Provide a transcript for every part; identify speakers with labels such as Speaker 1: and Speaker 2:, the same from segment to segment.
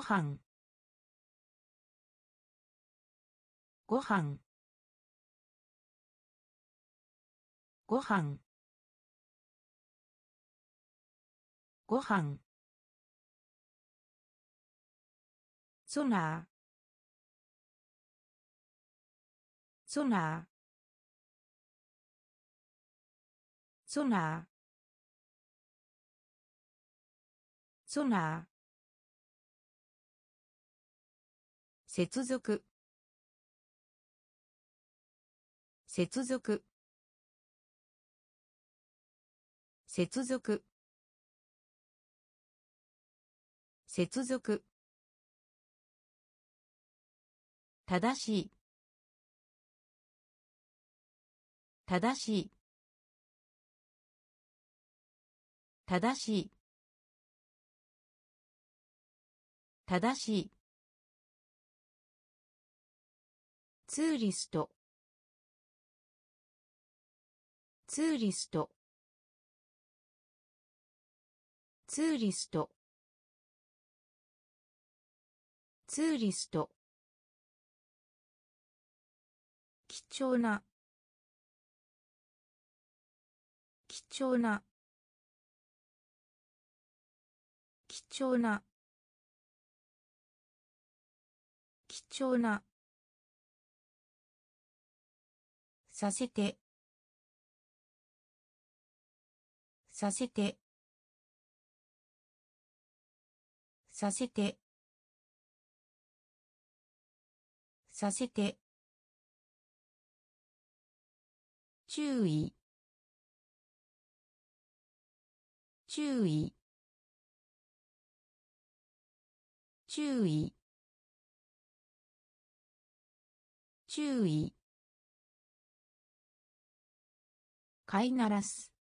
Speaker 1: ご飯ご飯ご飯ご飯ソナーソナーソナーソナー接続接続接続接続正しい正しい正しい正しいツーリストツーリストツーリストツーリスト貴重な貴重な貴重な貴重なさせてさせてさせてさせて注意注意注意注意飼いならす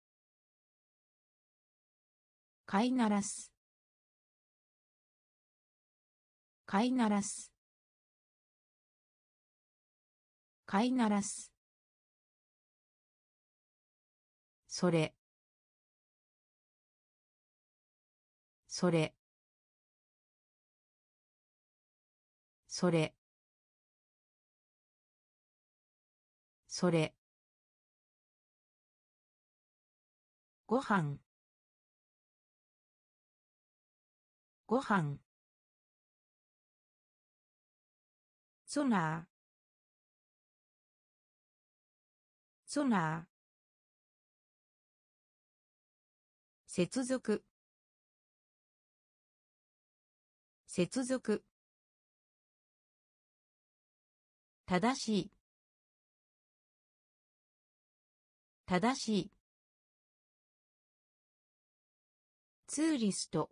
Speaker 1: 飼いならす飼いならす飼いならすそれそれそれそれご飯ご飯ソナーソナー接続接続正しい正しいツーリスト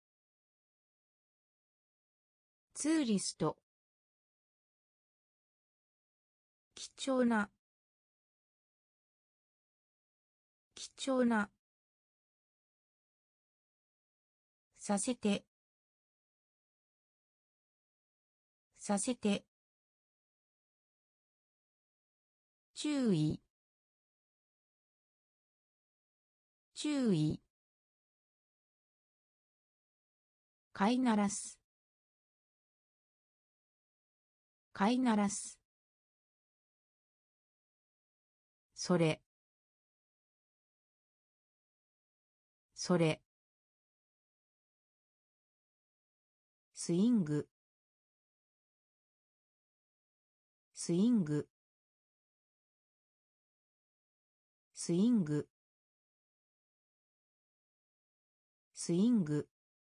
Speaker 1: ツーリスト貴重な貴重なさせてさせて注意注意飼いならす飼いならすそれそれスイングスイングスイングスイング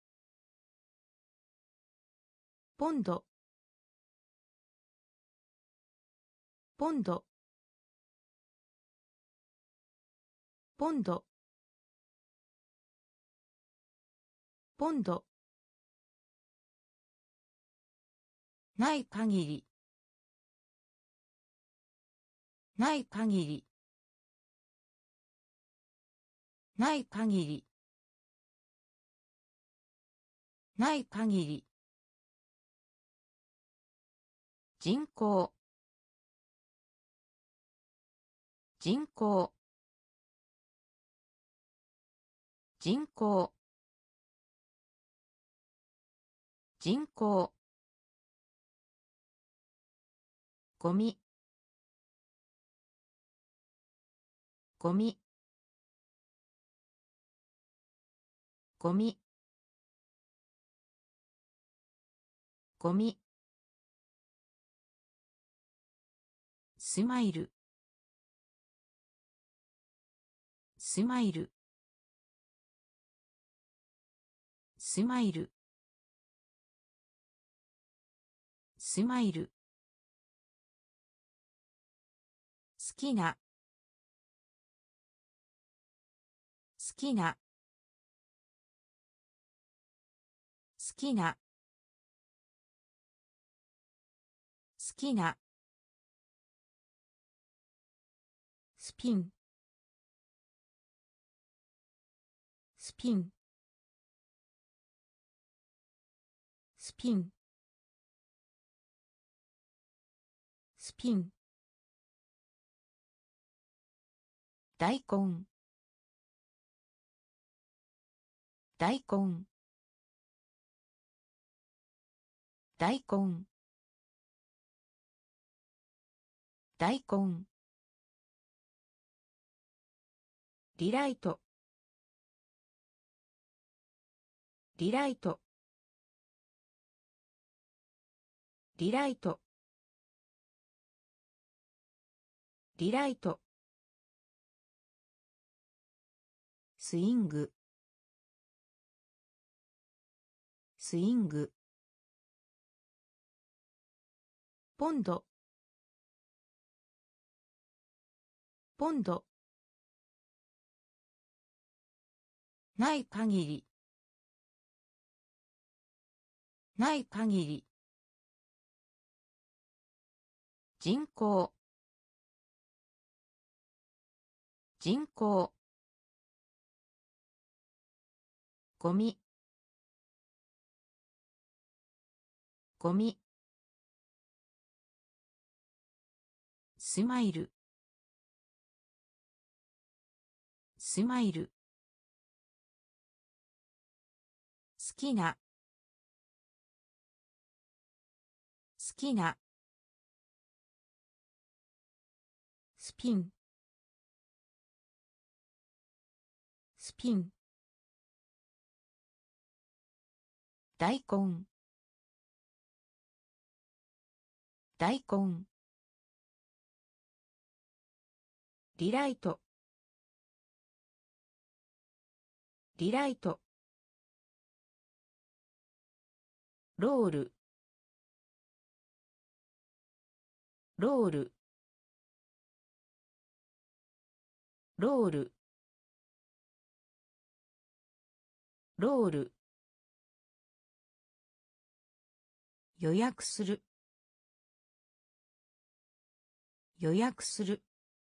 Speaker 1: ポンドポンドポンドポンドない限りない限りない限りない限り人口人口人口人口、ゴミ、ゴミ、ゴミ、ゴミ、スマイル、スマイル、スマイル、スマイル、好きな、好きな、好きな、好きな、スピン、スピン、スピン、スピン、大根、大根、大根、大根、リライト、リライト、リライト、リライト、スイング、スイング、ポンド、ポンド、ない限り、ない限り、人口、人口、ゴミ、ゴミ、スマイル、スマイル、好きな、好きな、スピン、スピン、大根、大根、リライト、リライト、ロール、ロール、ロール、ロール、予約する、予約する、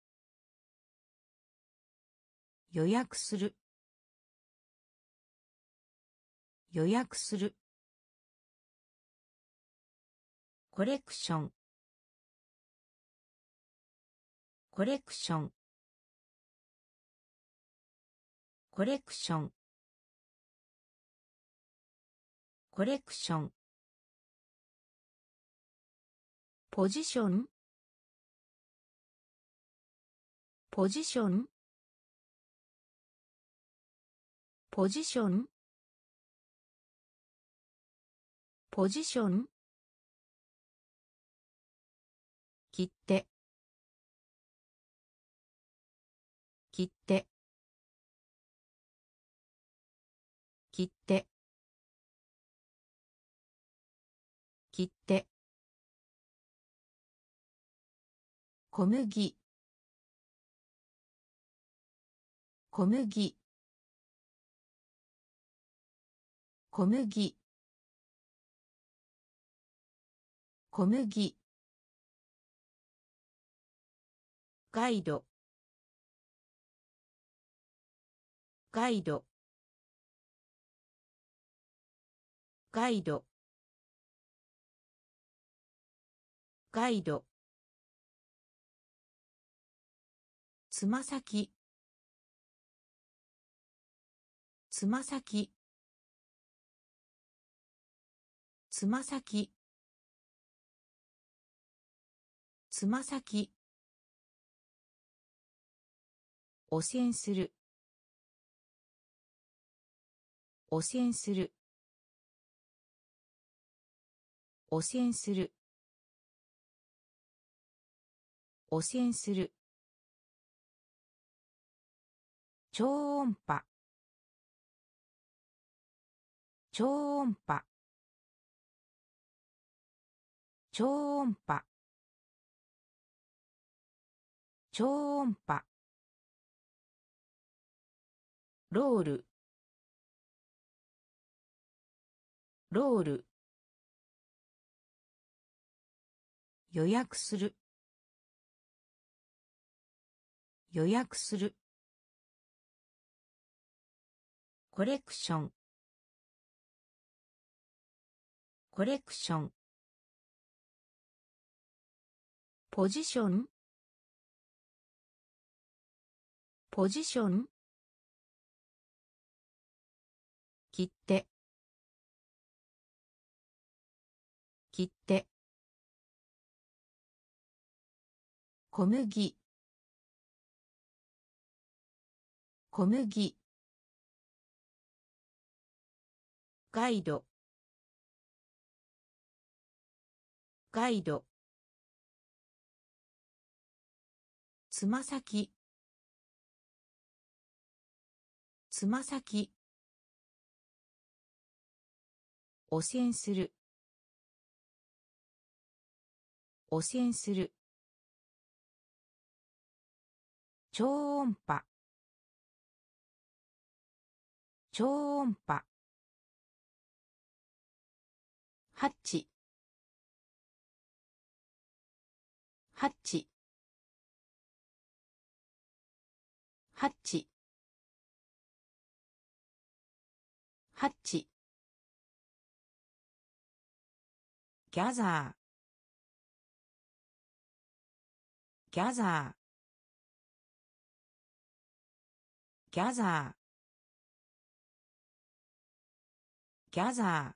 Speaker 1: 予約する、予約する、コレクション、コレクション、コレクション、コレクション、ポジション、ポジション、ポジション、ポジション、切手、切手、切手、切手、小麦、小麦、小麦、小麦、ガイド、ガイド、ガイド、ガイド、つま先、つま先、 つま先つま先汚染する汚染する汚染する汚染する超音波超音波超音波超音波ロールロール予約する予約するコレクションコレクションポジションポジション切手切手小麦小麦ガイドガイドつま先つま先汚染する汚染する超音波超音波ハッチハッチハッチハッチギャザーギャザーギャザーギャザー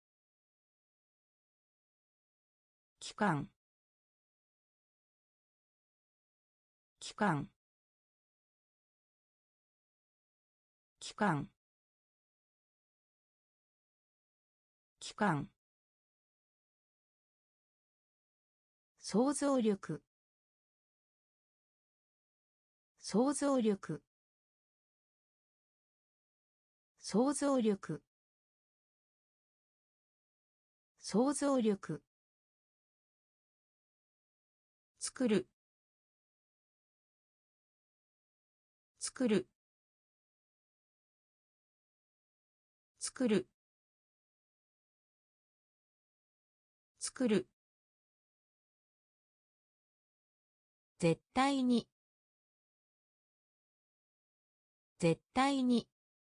Speaker 1: 期間期間期間期間想像力想像力想像力想像力作る作る作る作る絶対に絶対に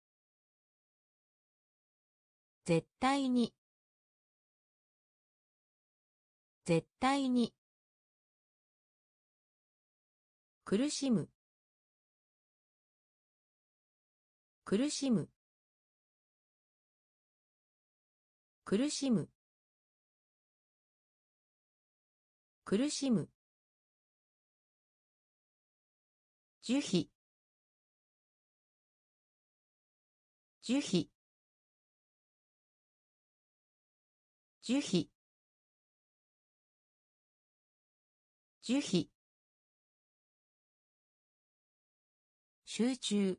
Speaker 1: 絶対に絶対に苦しむ苦しむ苦しむ苦しむ樹皮樹皮樹皮樹皮集中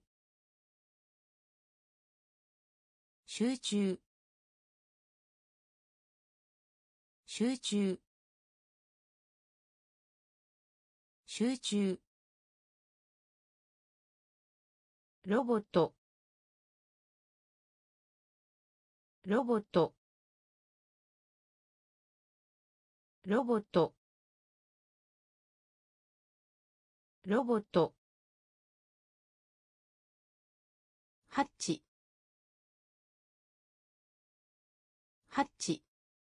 Speaker 1: 集中集中集中ロボットロボットロボットロボットハッチハッチ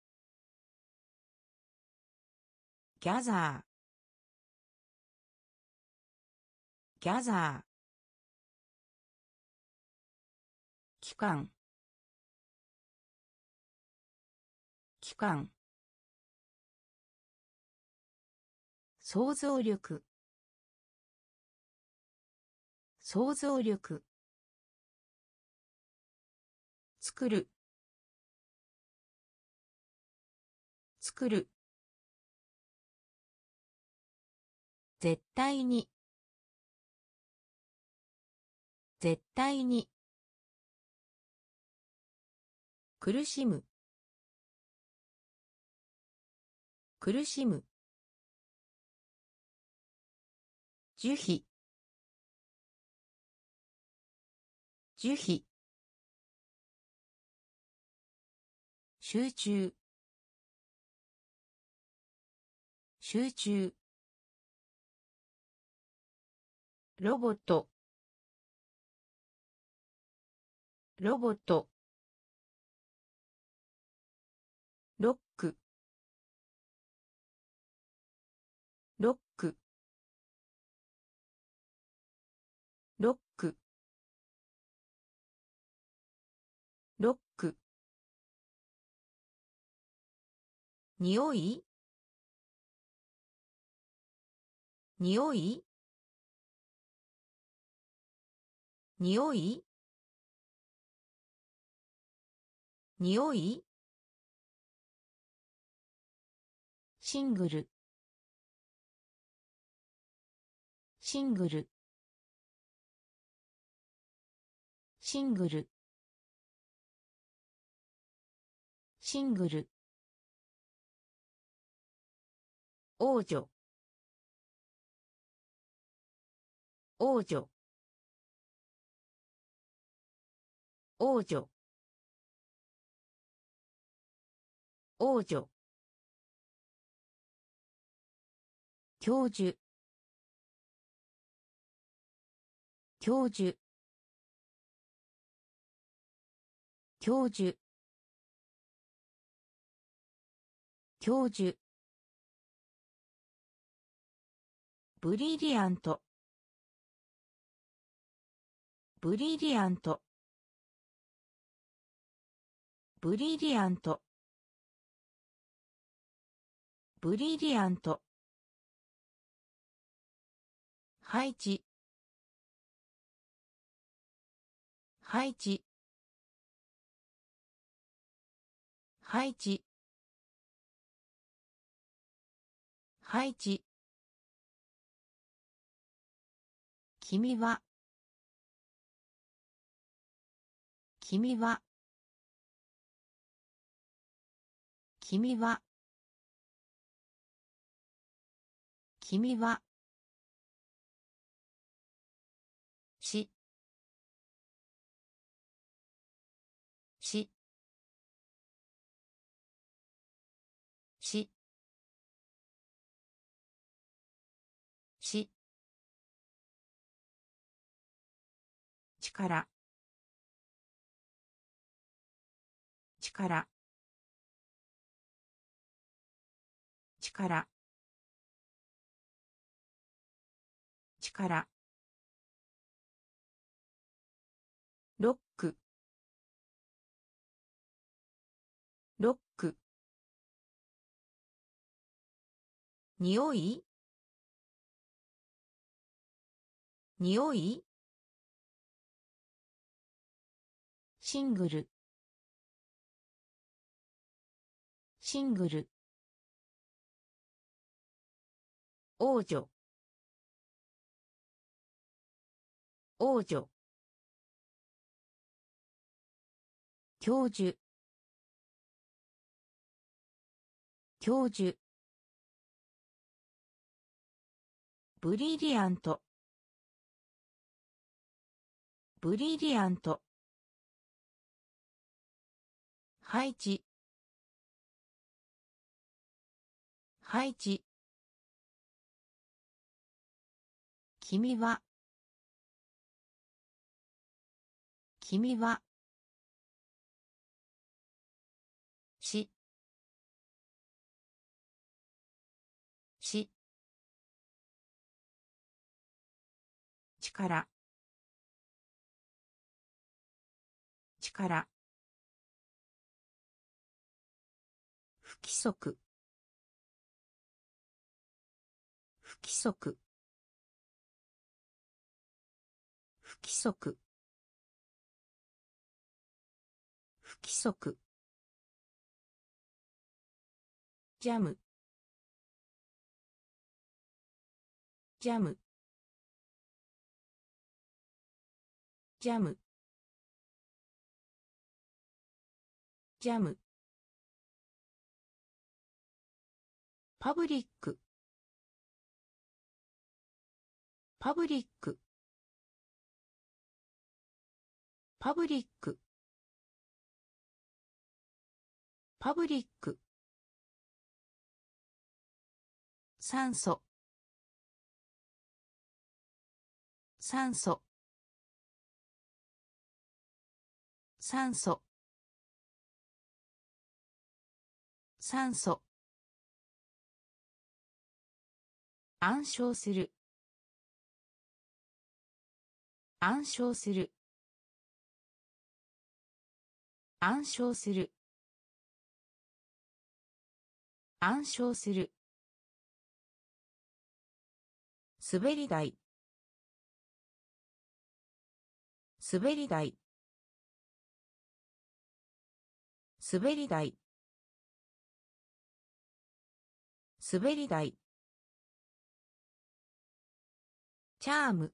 Speaker 1: ギャザーギャザー期間主観、想像力、想像力、作る、作る、絶対に、絶対に、苦しむ、苦しむ、樹皮、樹皮、集中、集中、ロボット、ロボット、ロック、ロック、ロック、ロック、匂い、匂い、匂い、匂い、シングル、シングル、シングル、シングル、王女、王女、王女、王女、教授、教授、教授、教授、ブリリアント、ブリリアント、ブリリアント、ブリリアント、配置、配置、配置、配置、君は、君は、君は、君は、し、し、し、し、力、力、力、力、ロック、ロック、匂い、匂い、シングル、シングル、王女、王女、教授、教授、ブリリアント、ブリリアント、配置、配置、君は、君は、し、し、力、力、 規則不規則不規則不規則ジャムジャムジャムジャムパブリックパブリックパブリックパブリック酸素酸素酸素酸素暗唱する暗唱する暗唱する暗唱する滑り台滑り台滑り台滑り台チャーム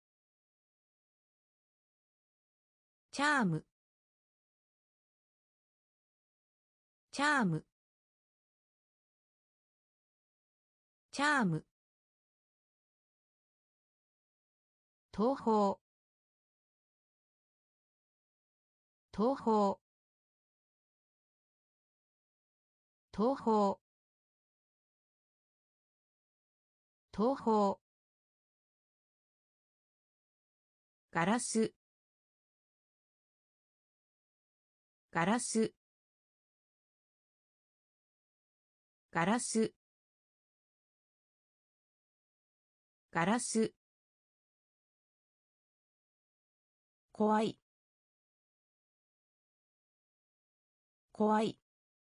Speaker 1: チャームチャームチャーム東方東方東方東方ガラスガラスガラスガラス怖い怖い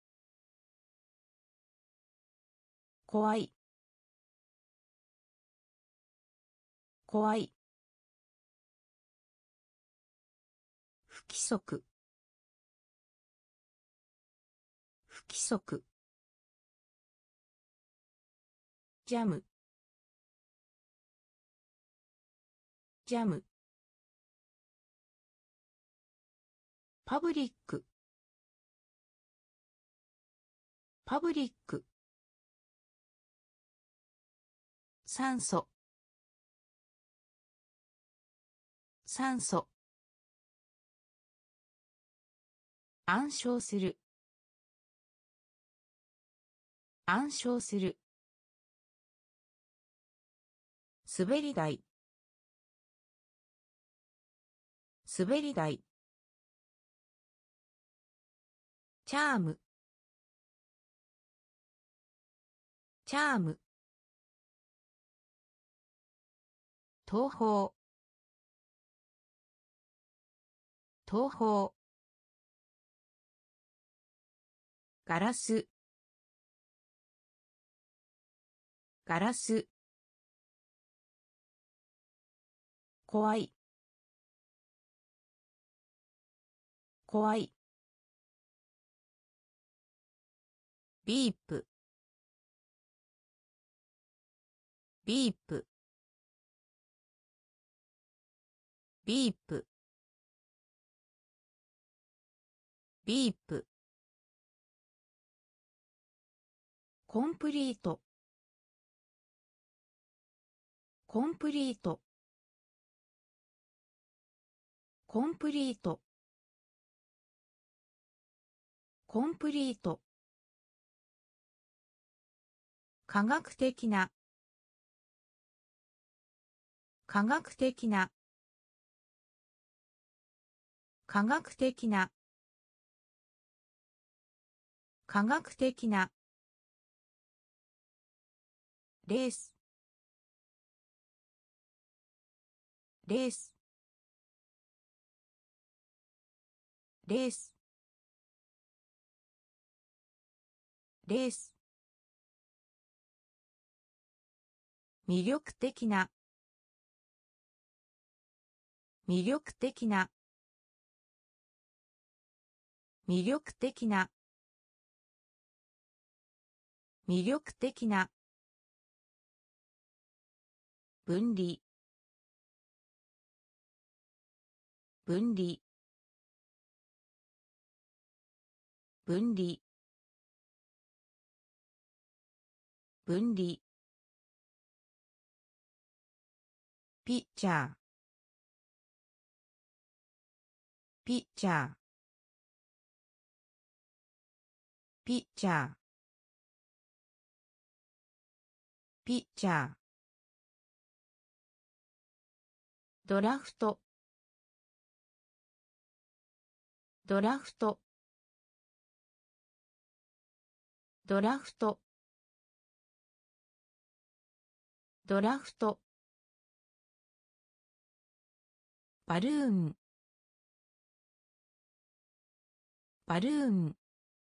Speaker 1: 怖い怖い不規則不規則ジャムジャムパブリックパブリック酸素酸素暗唱する暗唱する滑り台滑り台チャームチャーム東方東方ガラスガラス怖い怖いビープビープビープビープコンプリートコンプリートコンプリートコンプリート科学的な科学的な科学的な科学的なレースレースレースレース。魅力的な。魅力的な。魅力的な。魅力的な。分離。分離。分離。分離。ピッチャー。ピッチャー。ピッチャー。ピッチャー。ドラフト。ドラフト。ドラフト。ドラフト。バルーン。バルーン。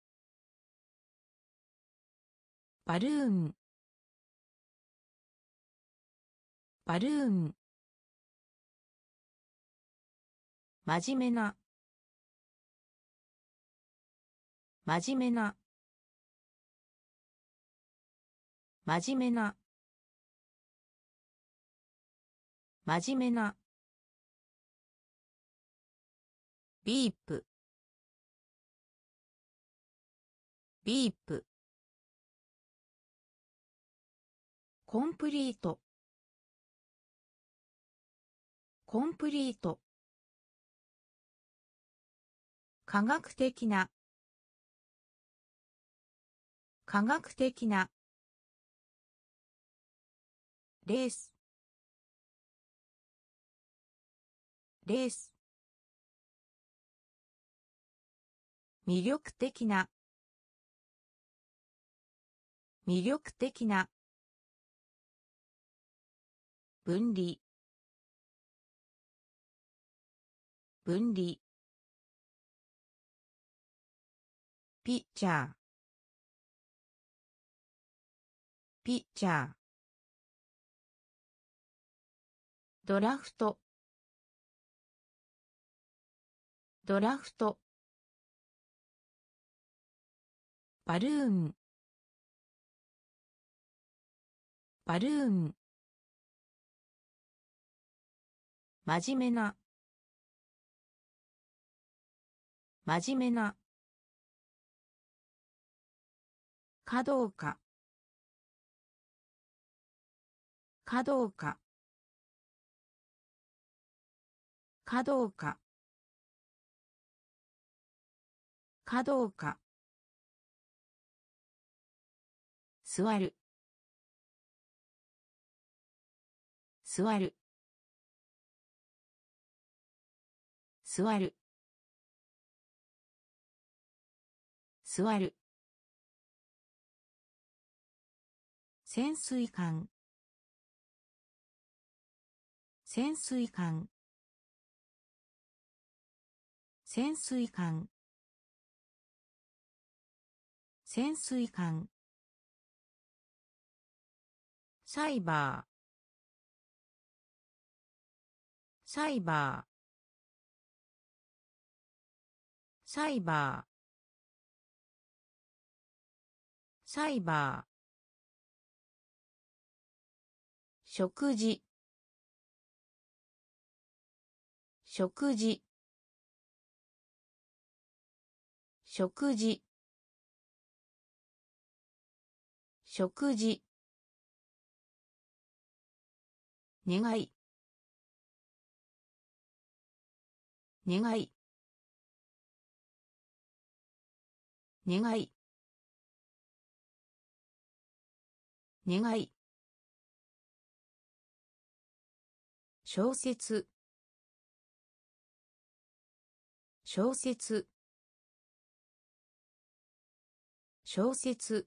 Speaker 1: バルーン。バルーン。真面目な。真面目な。真面目な。真面目な。ビープ。ビープ。コンプリート。コンプリート。科学的な。科学的な。レース。レース。魅力的な。魅力的な。分離。分離。ピッチャー。ピッチャー。ドラフト。ドラフト。バルーン。バルーン。真面目な。真面目な。かどうか。かどうか。かどうか。かどうか。座る。座る。座る。座る。潜水艦。潜水艦。潜水艦。潜水艦。サイバー。サイバー。サイバー。サイバー。食事。食事。食事。食事。願い。願い。願い。願い。小説。小説。小説。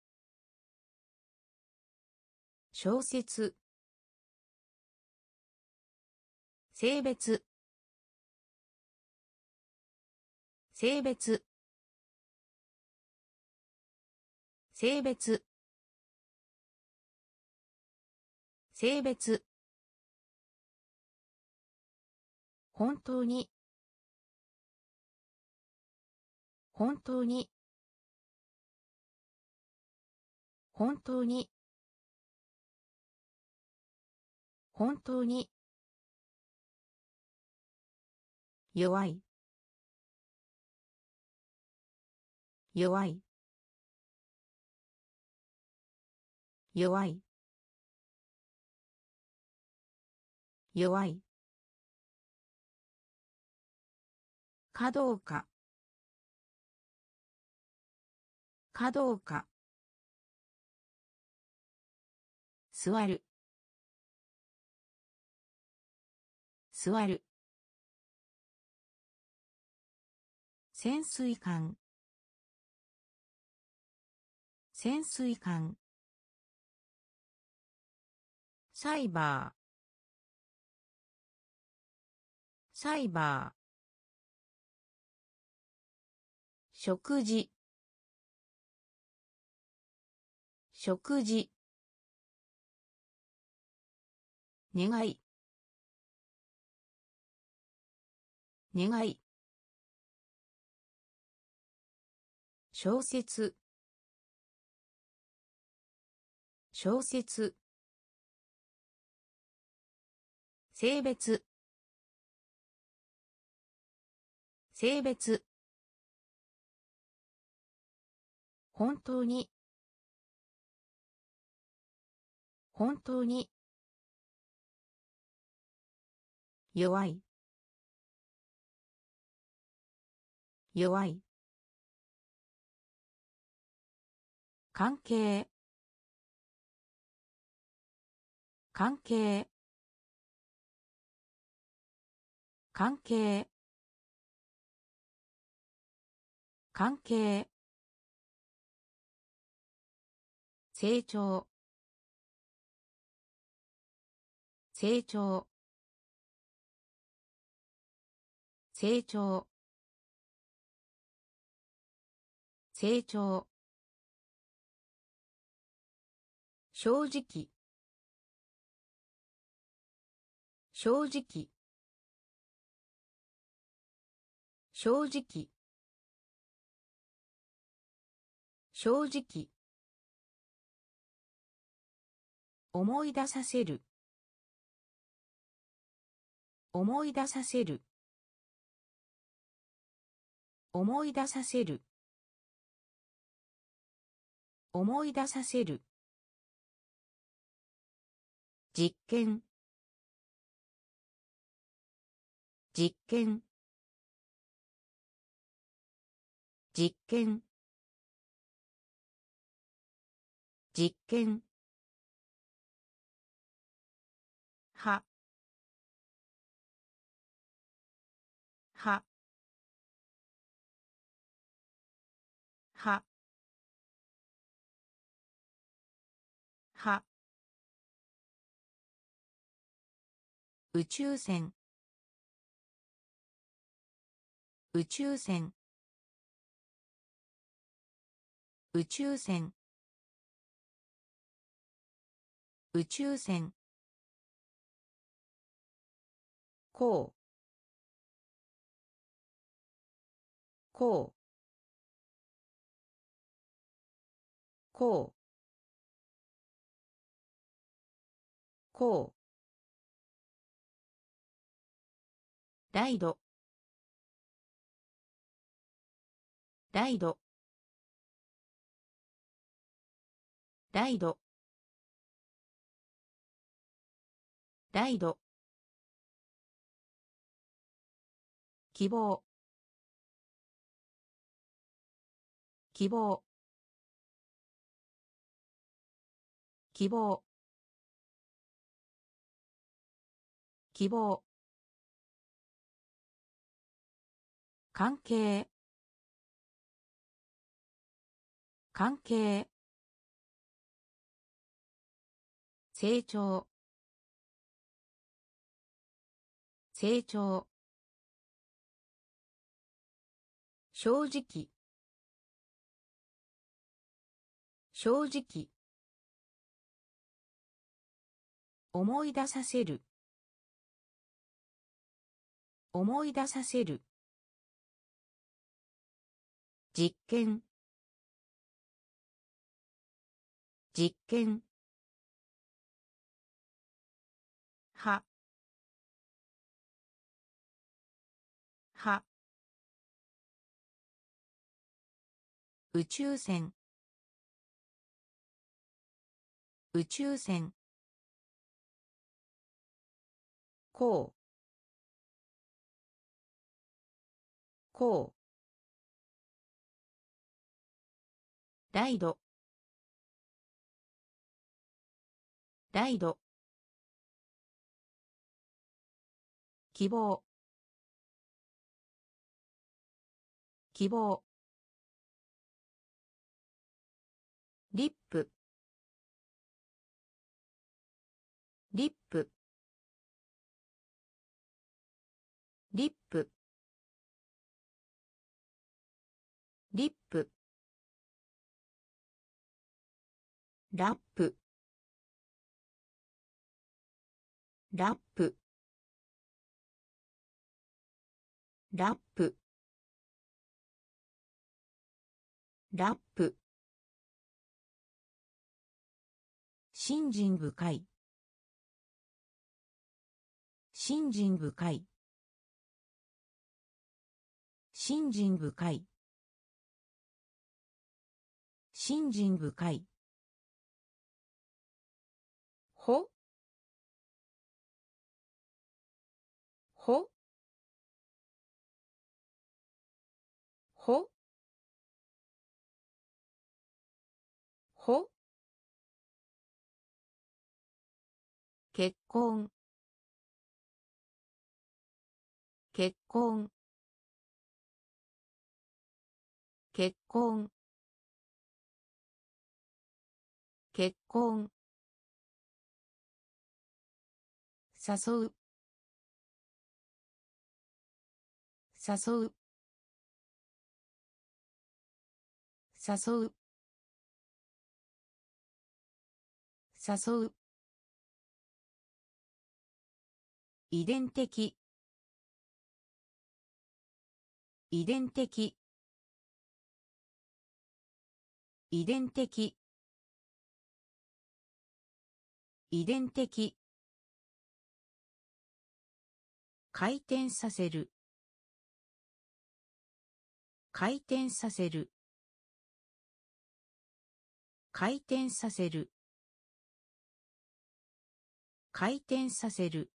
Speaker 1: 小説。性別。性別。 性別性別本当に本当に本当に本当に弱い弱い弱い弱いかどうかかどうか座る座る潜水艦潜水艦サイバーサイバー食事食事願い願い小説小説性別性別本当に本当に弱い弱い関係関係関係関係成長成長成長成長正直正直正直正直思い出させる思い出させる思い出させる思い出させる実験実験実験実験はははは宇宙船宇宙船宇宙船宇宙船こうこうこうこうライドライドライドライド希望希望希望希望関係関係成長成長正直正直。思い出させる。思い出させる。実験。実験。は。は。宇宙船。宇宙船。こう。こう。ライド。ライド。希望。希望。リップ。リップ。リップ。リップ。ラップ。ラップ。ラップ。ラップ。信心深い。信心深い。信心深い。信心深い。ほ。ほ。ほ。ほ。結婚。結婚。結婚。結婚。誘う。誘う。誘う。誘う。遺伝的。遺伝的。遺伝的。遺伝的。回転させる。回転させる。回転させる。回転させる。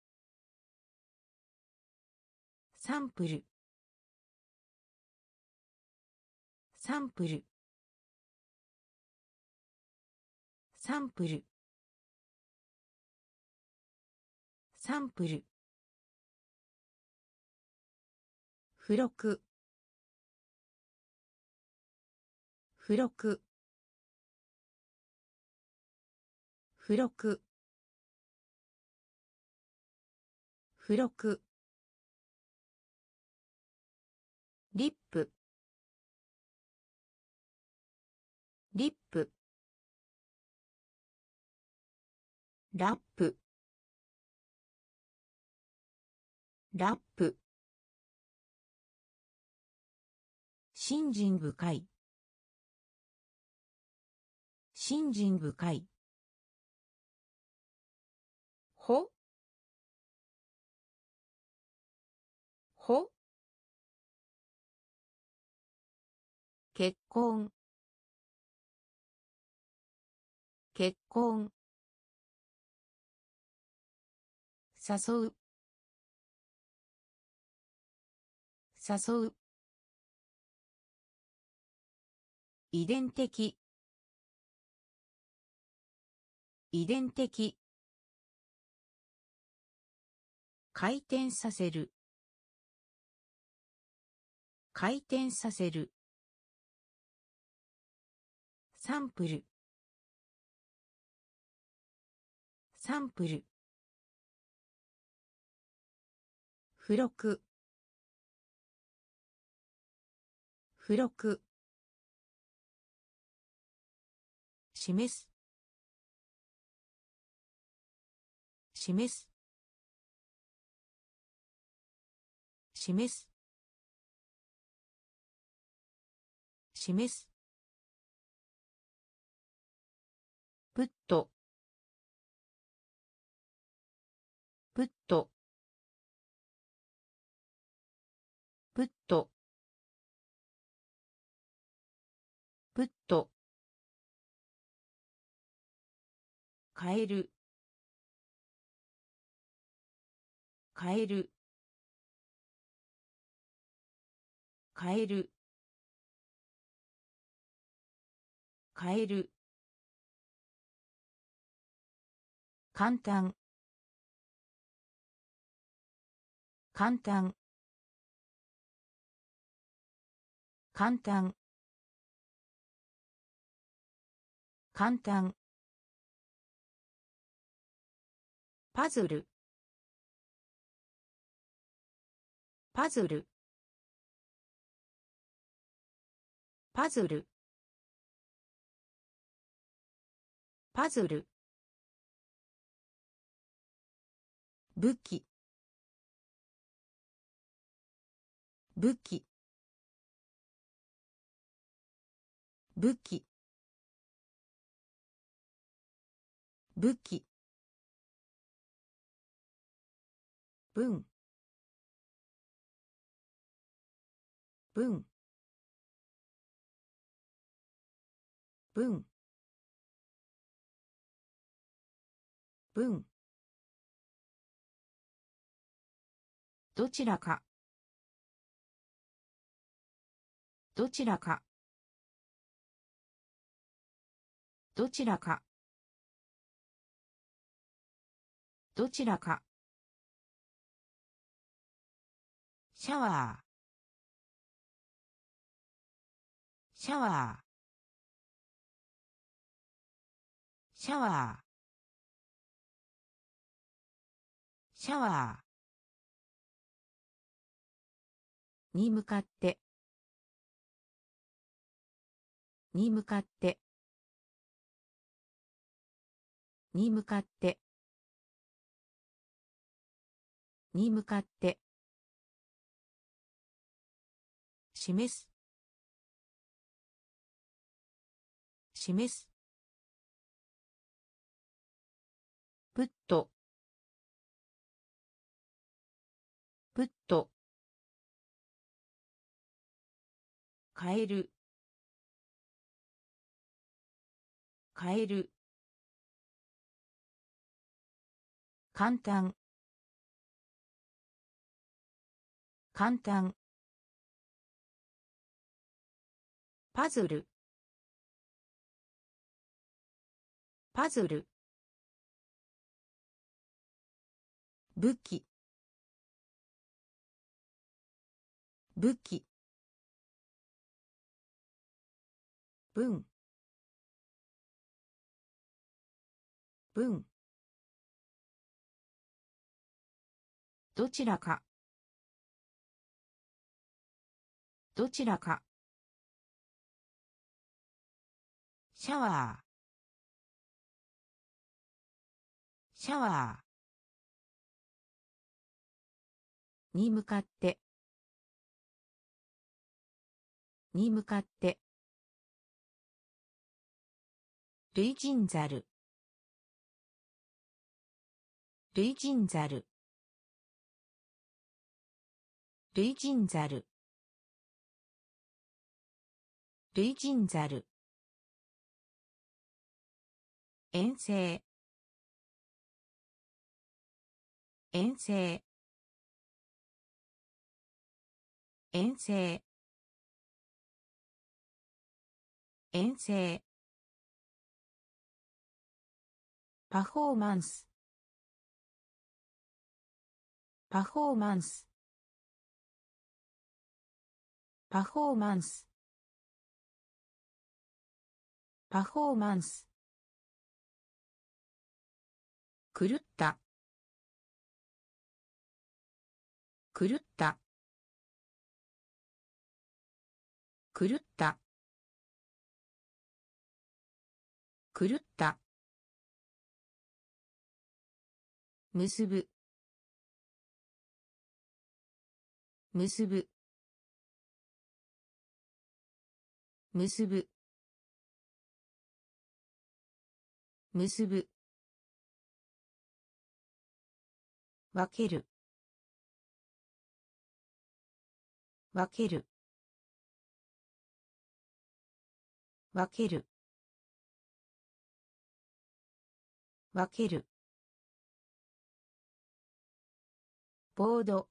Speaker 1: サンプル。サンプル。サンプル。サンプル。付録。付録。付録。付録。リップ。リップ。ラップ。ラップ。信心深い。信心深い。ほ。ほ。結婚。結婚。誘う。誘う。遺伝的。遺伝的。回転させる。回転させる。サンプル。サンプル。付録。付録。 示す示す示す示すプットプットプットプット変える変える変える変える簡単簡単簡単簡単パズルパズルパズルパズル武器武器武器武器文文文文どちらかどちらかどちらかどちらかシャワーシャワーシャワーシャワーに向かってに向かってに向かってに向かって示す示すプットプット変える変える簡単簡単パズルパズル武器武器文文どちらかどちらかシャワーシャワーに向かってに向かって類人猿類人猿類人猿類人猿遠征遠征遠征遠征パフォーマンスパフォーマンスパフォーマンスパフォーマンス狂った狂った狂った狂った。結ぶ。結ぶ。結ぶ。結ぶ。分ける。分ける。分ける。分ける。ボード。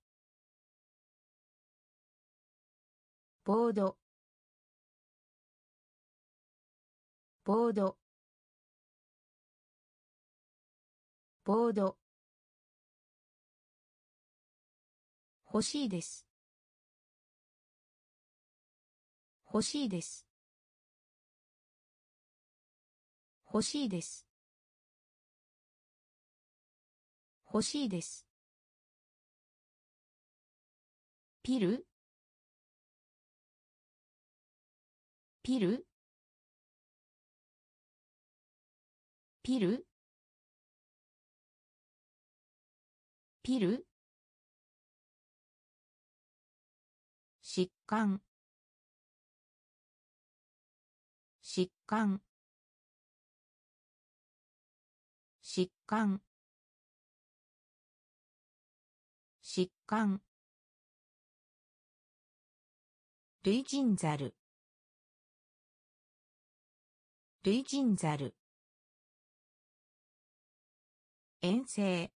Speaker 1: ボード。ボード。ボード。欲しいです。欲しいです。欲しいです。欲しいです。ピル。ピル。ピル。ピル。疾患。疾患。疾患。疾患。類人ザル。類人ザル。遠征。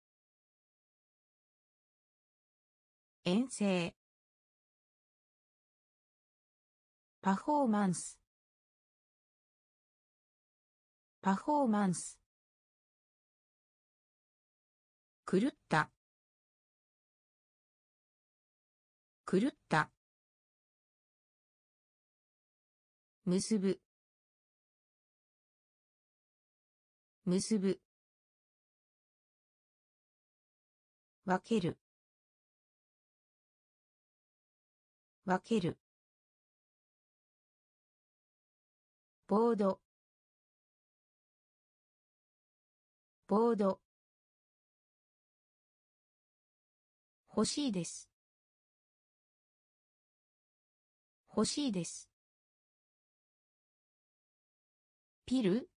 Speaker 1: 遠征。パフォーマンス。パフォーマンス。狂った。狂った。結ぶ。結ぶ。分ける。分ける。ボード。ボード。欲しいです。欲しいです。ピル。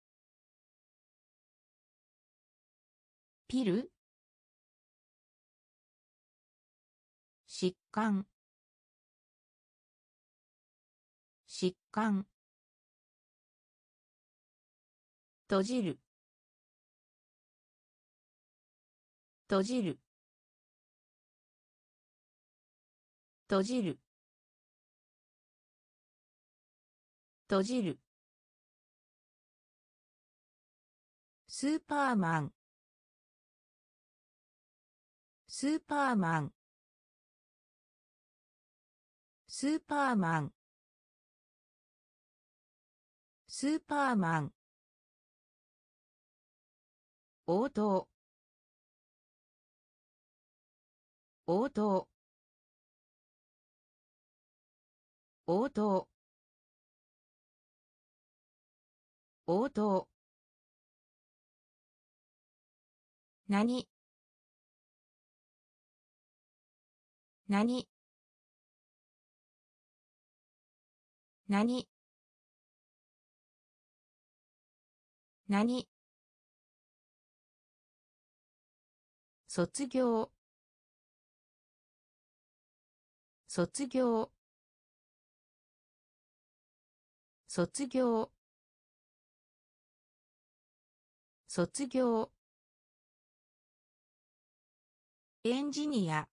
Speaker 1: ピル。疾患。疾患。閉じる。閉じる。閉じる。閉じる。スーパーマン。スーパーマン。スーパーマン。スーパーマン。応答。応答。応答。応答。何。何。何。何。卒業。卒業。卒業。卒業。エンジニア。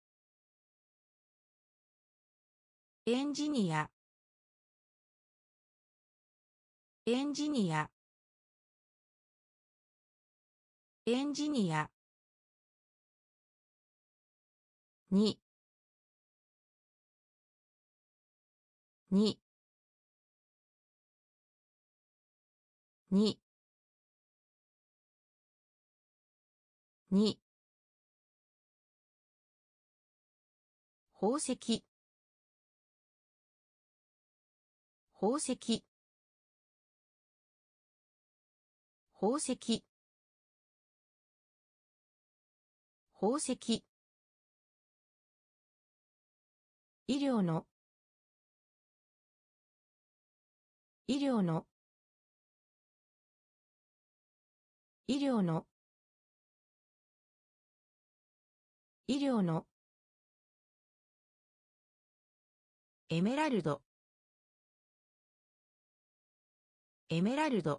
Speaker 1: エンジニア。エンジニア。エンジニア。に。に。に。に。宝石。宝石。 宝石宝石医療の医療の医療の医療のエメラルドエメラルド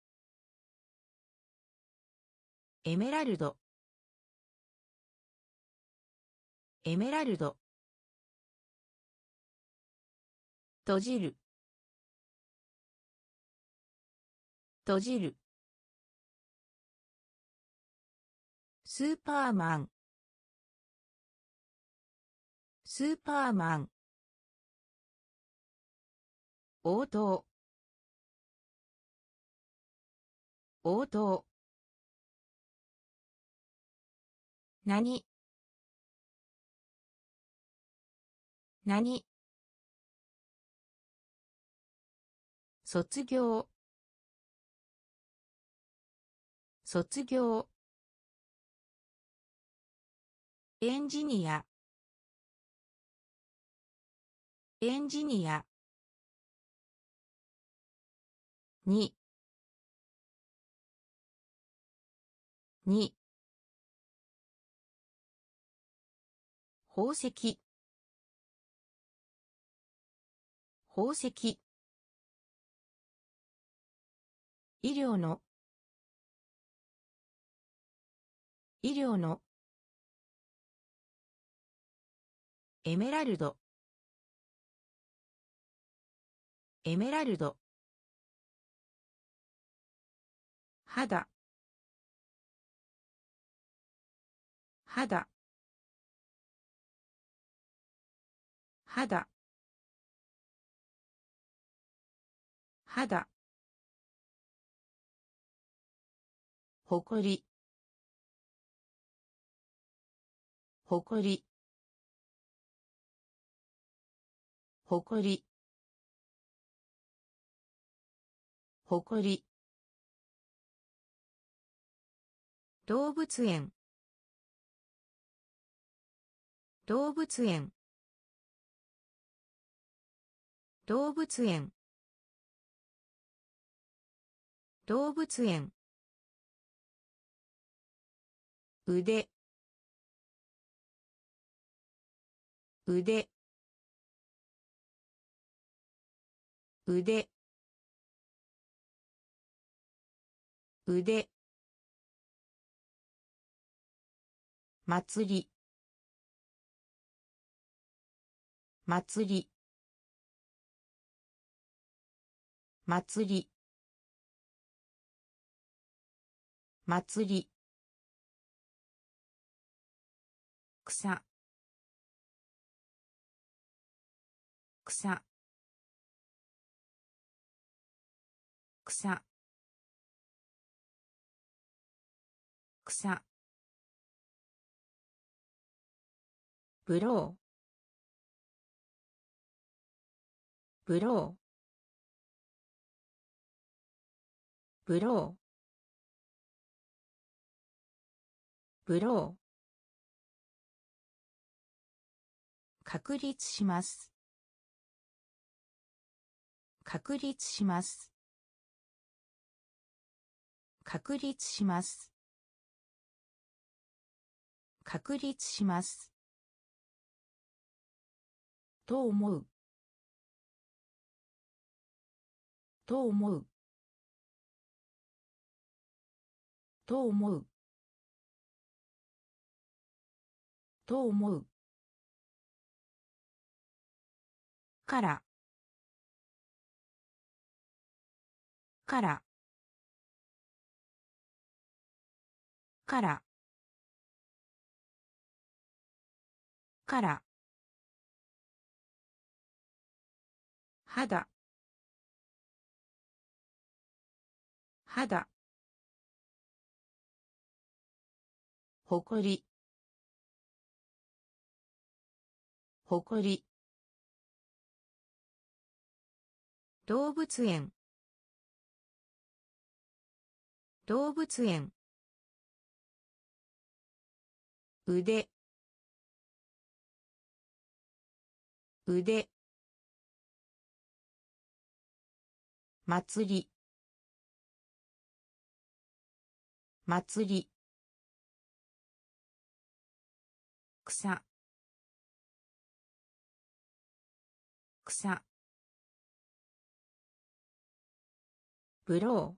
Speaker 1: エメラルドエメラルド閉じる閉じるスーパーマンスーパーマン応答応答何何卒業卒業エンジニアエンジニアにに宝石宝石医療の医療のエメラルドエメラルド肌肌肌肌ほこりほこりほこりほこり動物園動物園動物園動物園腕腕腕腕祭り祭り祭り祭り草草草草ブローブローブローブロー確立します確立します確立します確立しますと思うと思うと思うと思うからからからから肌肌ほこりほこり動物園動物園腕腕祭り祭り草草ブロー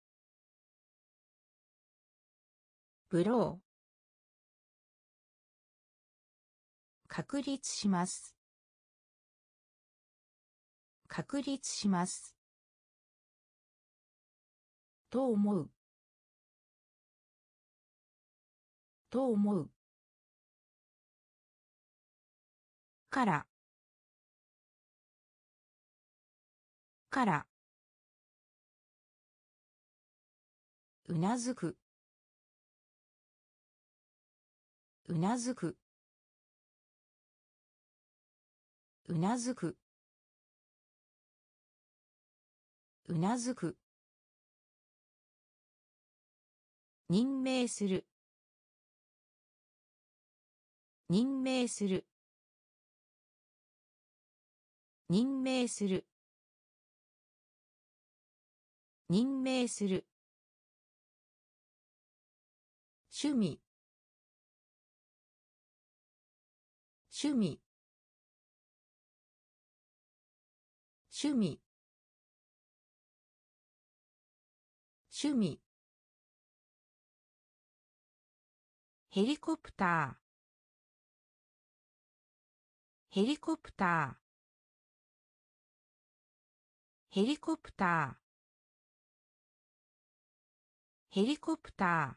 Speaker 1: ブロー確立します確立しますと思うと思うからからうなずくうなずくうなずくうなずく任命する任命する任命する任命する趣味趣味趣味趣味ヘリコプターヘリコプターヘリコプターヘリコプタ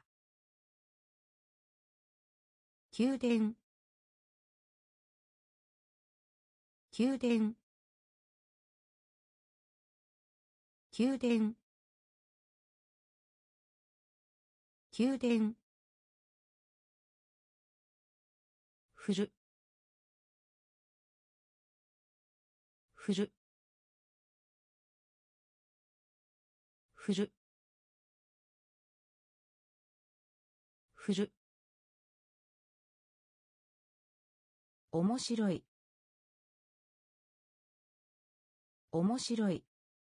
Speaker 1: ー宮殿宮殿宮殿宮殿振る振る振る振る面白い面白い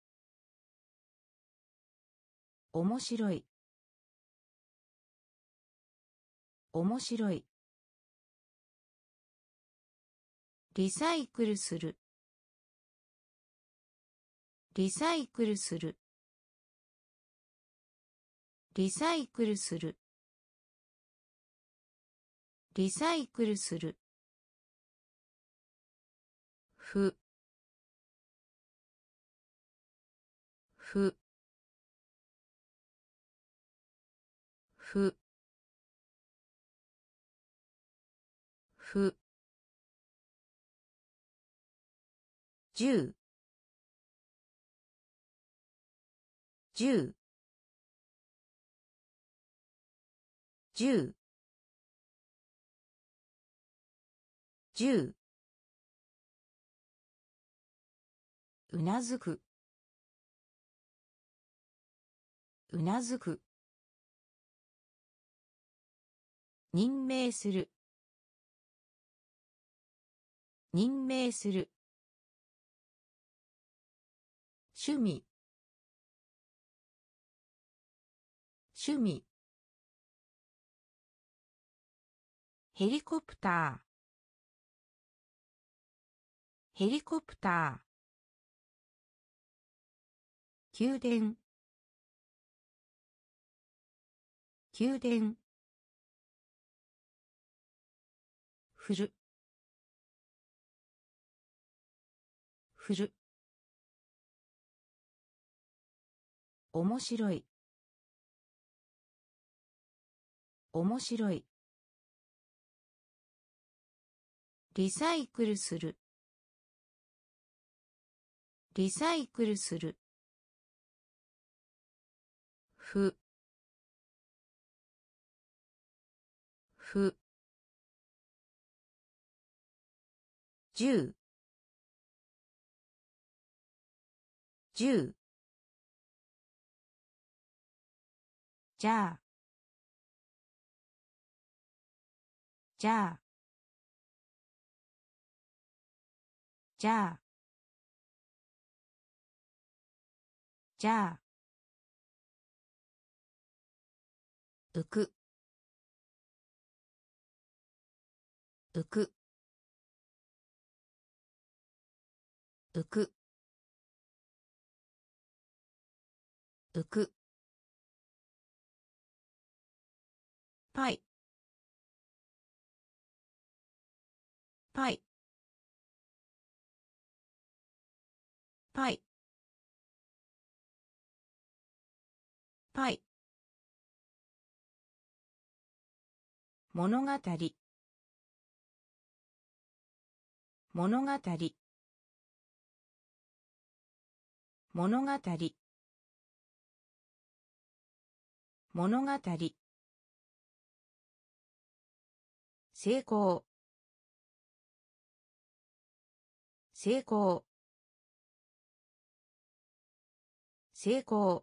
Speaker 1: 面白い面白いリサイクルするリサイクルするリサイクルするリサイクルするふふふふ10 10 10 10うなずくうなずく任命する任命する趣味趣味ヘリコプターヘリコプター宮殿宮殿振る振る面白い面白いリサイクルするリサイクルするふふ10 10 じゃあじゃあじゃあじゃあ浮く浮く浮く浮くパイパイパイパイ物語物語物語物語成功成功成功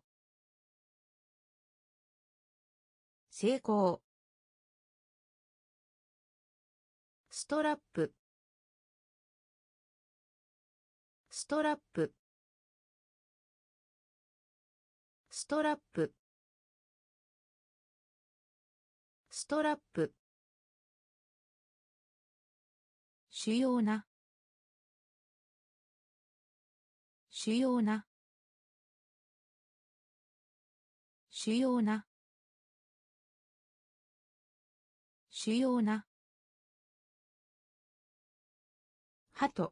Speaker 1: 成功ストラップストラップストラップストラップ主要な主要な主要な主要なハト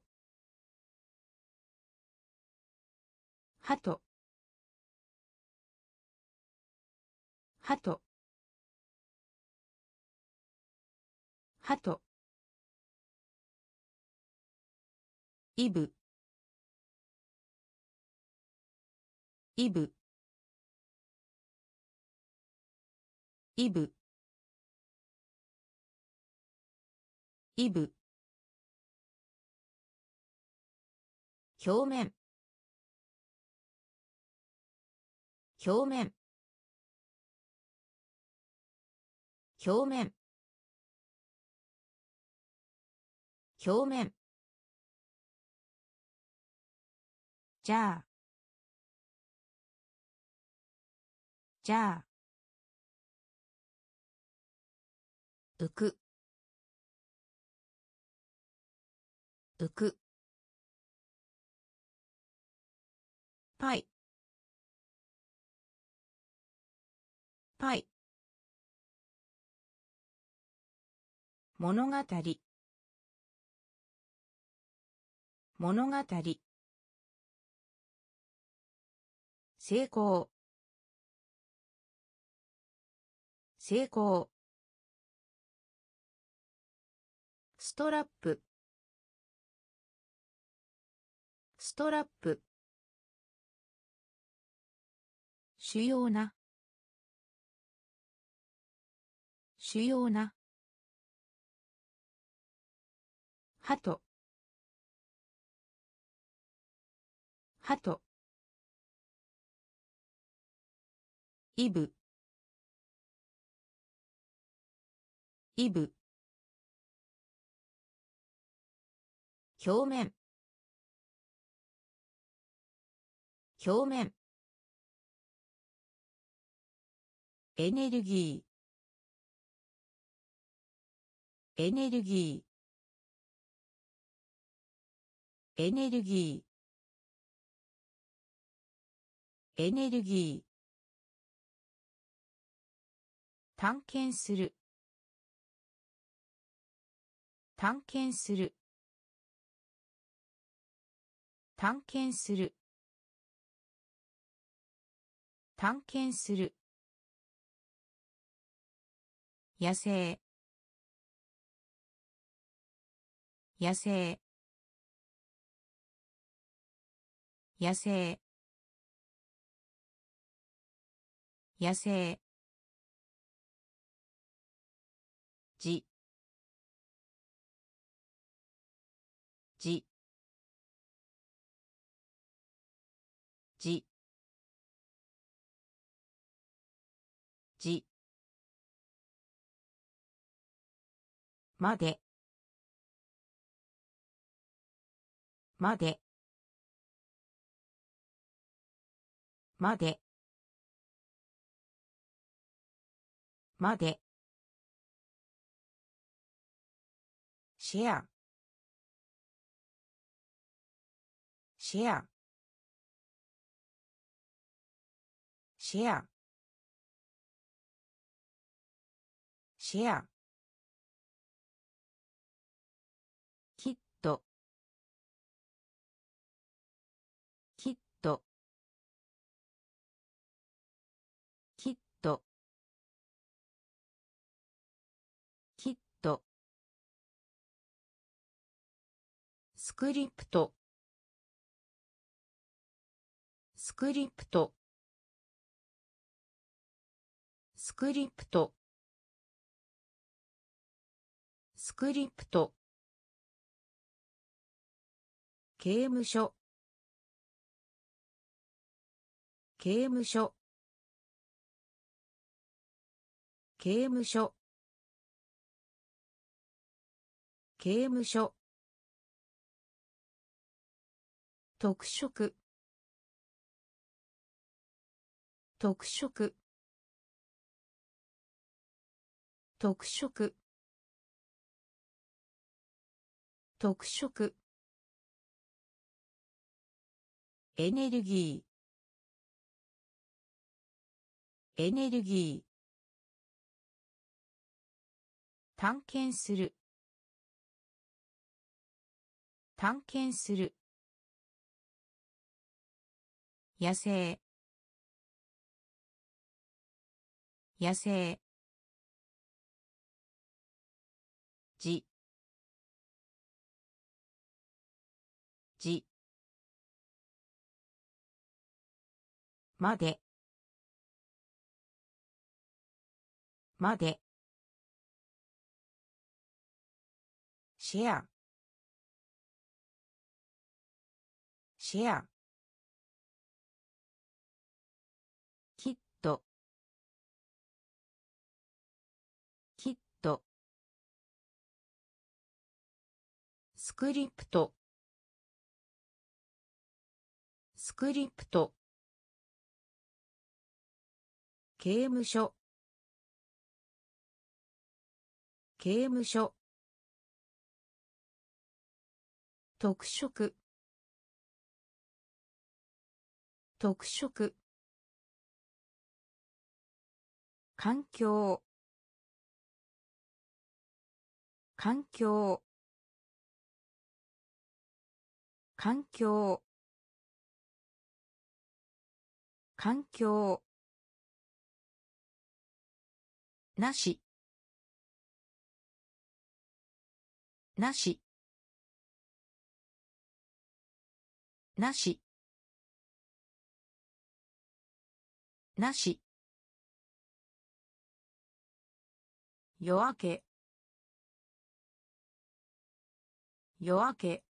Speaker 1: ハトハトハトイブイブイブイブ表面表面表面表面じゃあじゃあ浮く浮くパイパイ物語物語成功成功ストラップストラップ主要な主要なハトハトイブイブ表面表面エネルギーエネルギーエネルギーエネルギー探検する探検する探検する探検する野生野生野生野生じじじじまでまでまでまでシェアシェアシェアシェアきっときっときっときっとスクリプトスクリプトスクリプトスクリプト刑務所刑務所刑務所刑務所特色特色特色特色エネルギーエネルギー探検する探検する野生野生じじまでまでシェアシェアきっときっとスクリプトスクリプト刑務所刑務所特色特色環境環境環境環境なしなしなしなし夜明け夜明け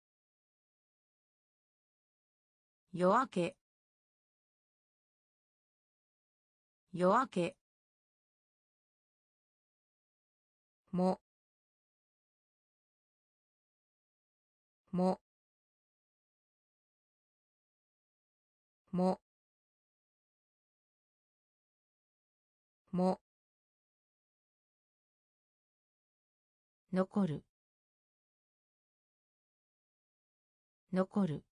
Speaker 1: 夜明け夜明けもももも残る残る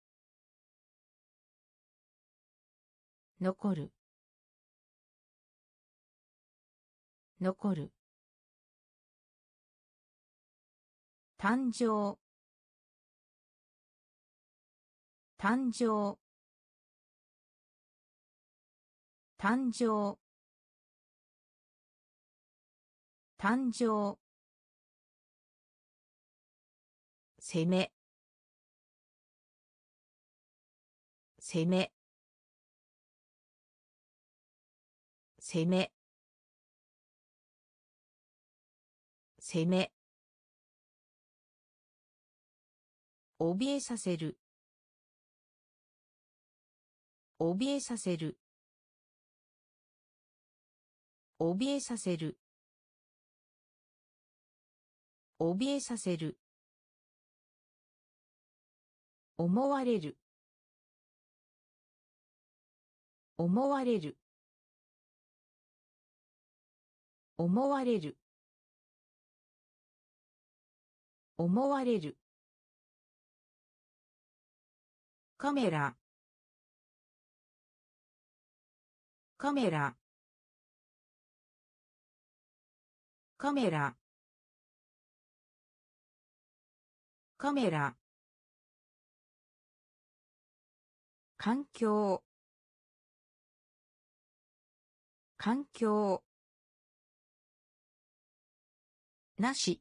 Speaker 1: 残る残る誕生誕生誕生誕生攻め攻め攻め攻め怯えさせる怯えさせる怯えさせる。怯えさせる。思われる。思われる。思われる。思われる。カメラ。カメラ。カメラ。カメラ。環境。環境。なし。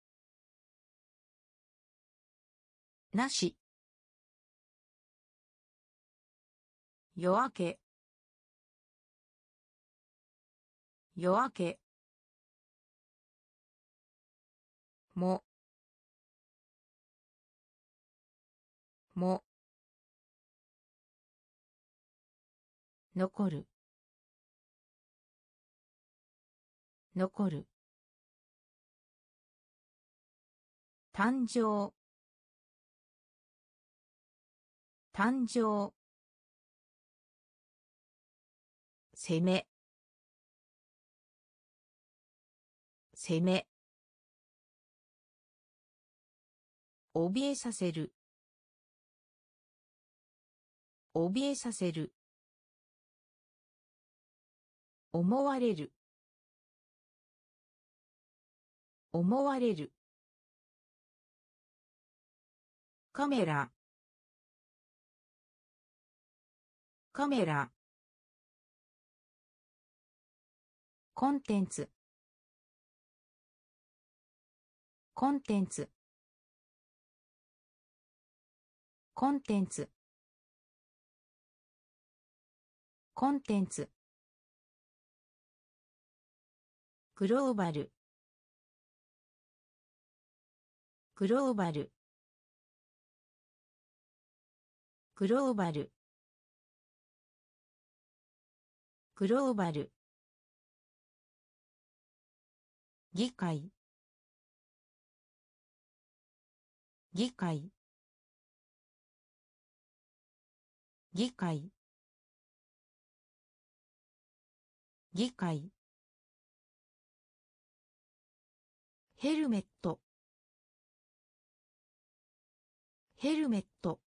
Speaker 1: なし。夜明け。夜明け。も。も。残る。残る。誕生。誕生。攻め。攻め。怯えさせる。怯えさせる。思われる。思われる。カメラ。カメラ。コンテンツ。コンテンツ。コンテンツ。コンテンツ。グローバル。グローバル。グローバル。グローバル。議会。議会。議会。議会。ヘルメット。ヘルメット。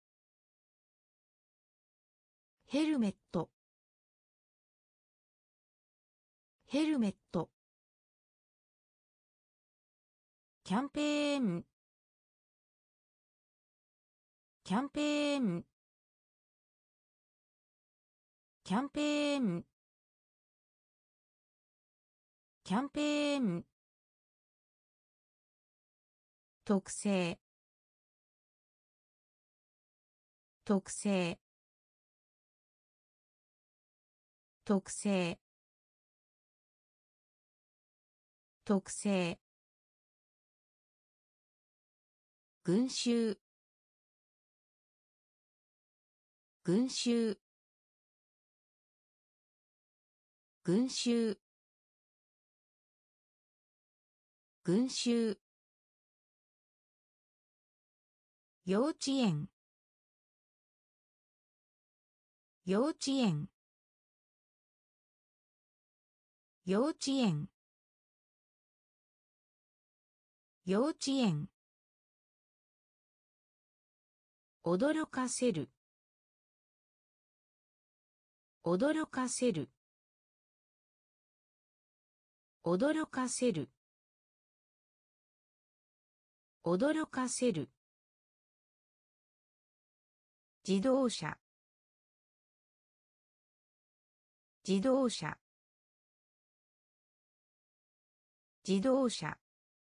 Speaker 1: ヘルメット。ヘルメット。キャンペーン。キャンペーン。キャンペーン。キャンペーン。特性。特性。特性。特性。群衆。群衆。群衆。群衆。幼稚園。幼稚園。幼稚園。幼稚園。驚かせる。驚かせる。驚かせる。驚かせる。自動車。自動車。自動車。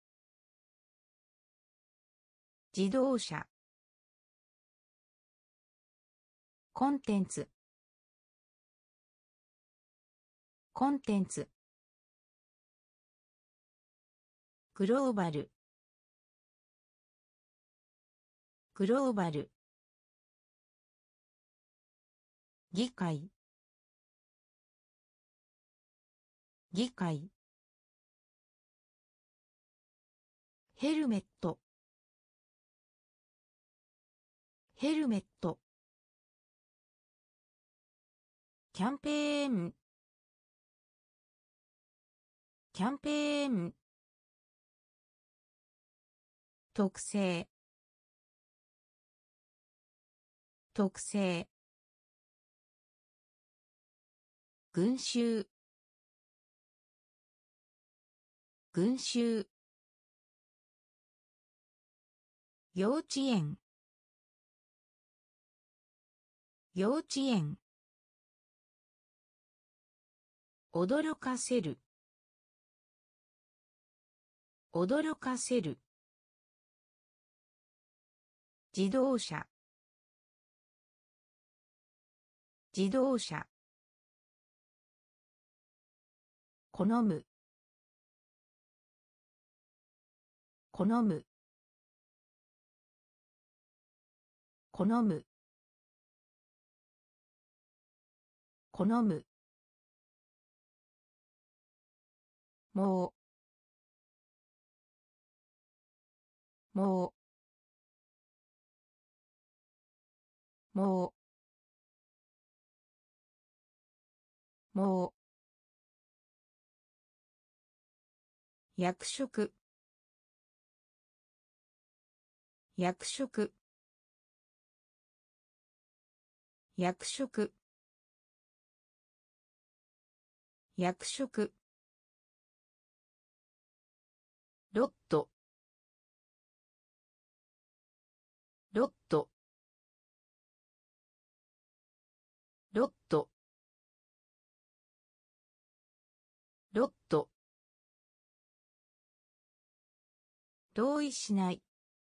Speaker 1: 自動車。コンテンツ。コンテンツ。グローバル。グローバル。議会。 議会。ヘルメット。ヘルメット。キャンペーン。キャンペーン。特性。特性。群衆。群衆。幼稚園。幼稚園。驚かせる。驚かせる。自動車。自動車。好む。好む。好む。好む。もう。もう。もう。もう。役職。役職。役職。役職。ロット。ロット。ロット。ロット。同意しない。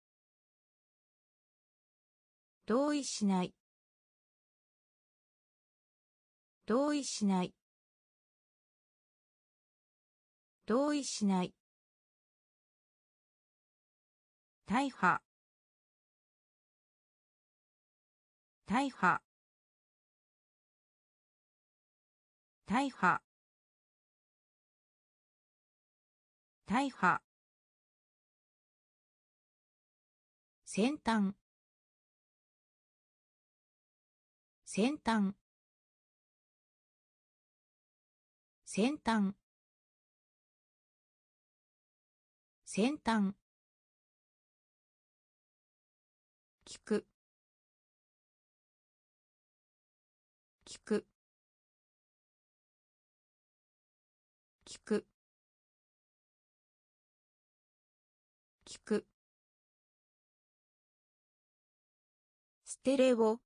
Speaker 1: 同意しない。同意しない。同意しない。大破。大破。大破。大破。先端。先端。先端。先端。聞く。聞く。聞く。聞く。ステレオ。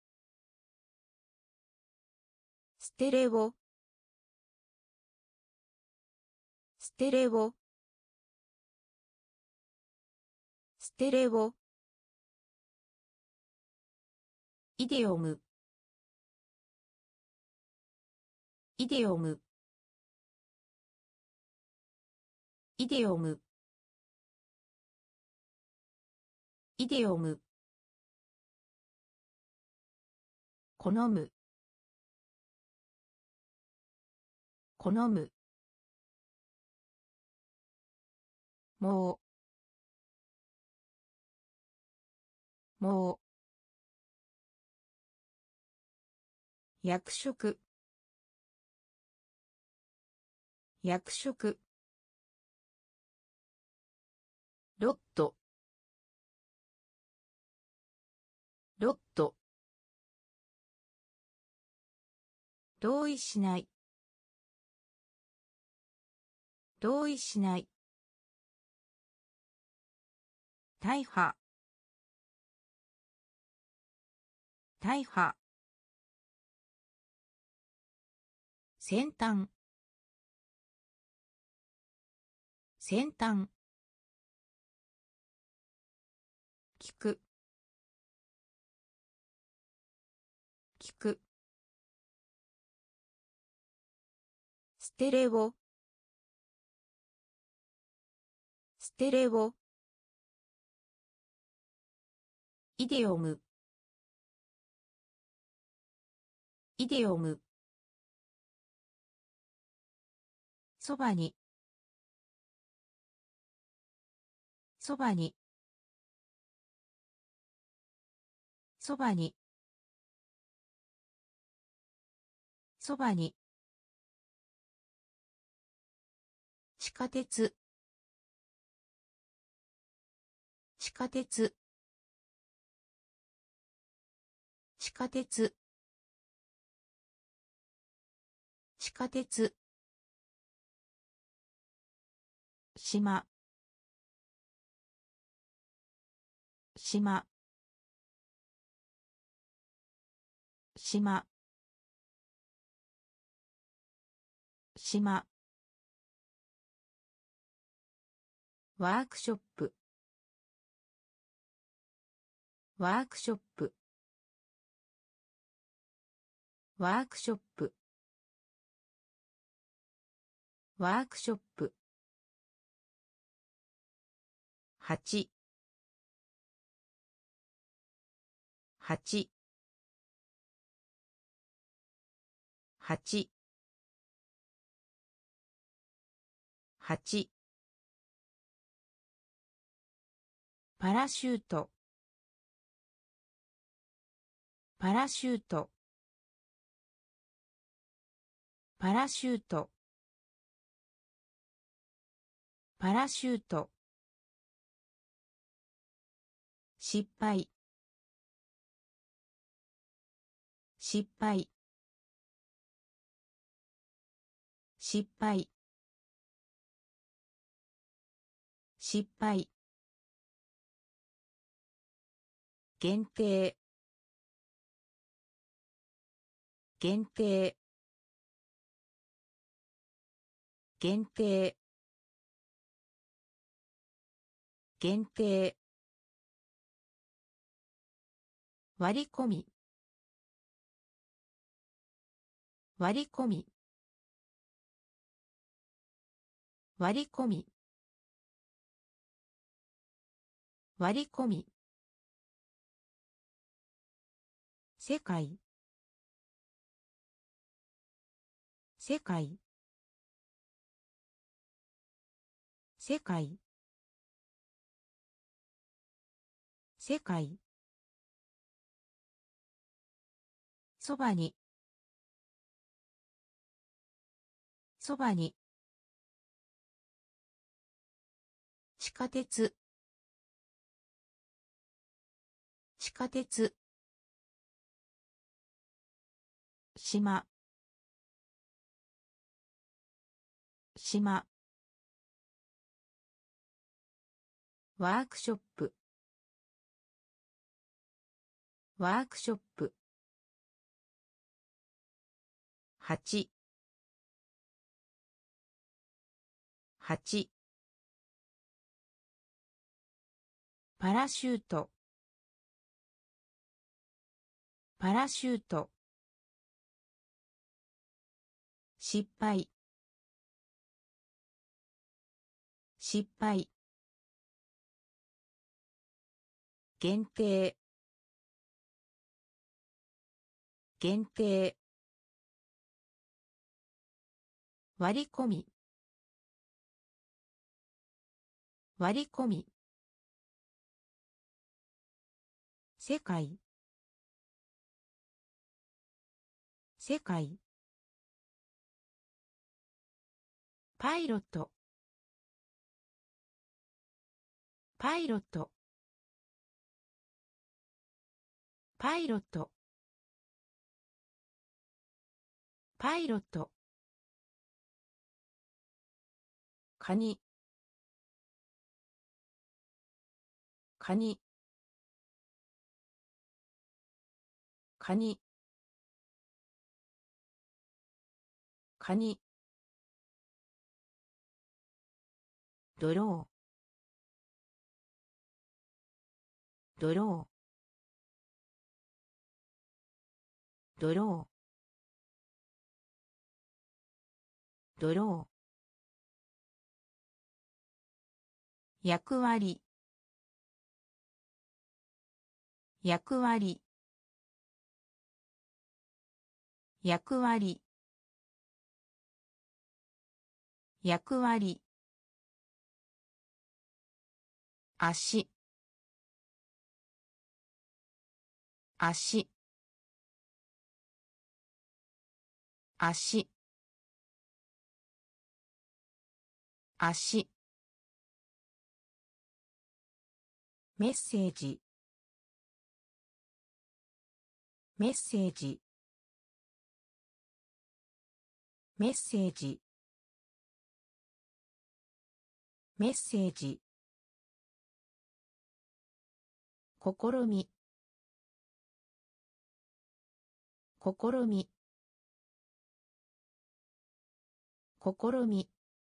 Speaker 1: ステレオ。ステレオ。ステレオ。イデオム。イデオム。イデオム。イデオム。好む。好む。もう。もう。役職。役職。ロット。ロット。同意しない。同意しない。大破。大破。先端。先端。聞く。聞く。ステレオ。ステレオ。イデオム。イデオム。 そばにそばにそばにそばに地下鉄地下鉄地下鉄地下鉄島島島島ワークショップワークショップワークショップワークショップ8 8 8 8パラシュートパラシュートパラシュートパラシュート失敗失敗失敗失敗限定限定限定限定割り込み割り込み割り込み割り込み世界世界世界世界そばにそばに地下鉄地下鉄島島ワークショップワークショップ8 8パラシュートパラシュート失敗失敗限定限定割り込み割り込み世界世界パイロットパイロットパイロットパイロットカニカニカニカニドロードロードロードロー役割役割役割役割、足、足、足、足、メッセージ、メッセージ、メッセージ、メッセージ、試み、試み、試み、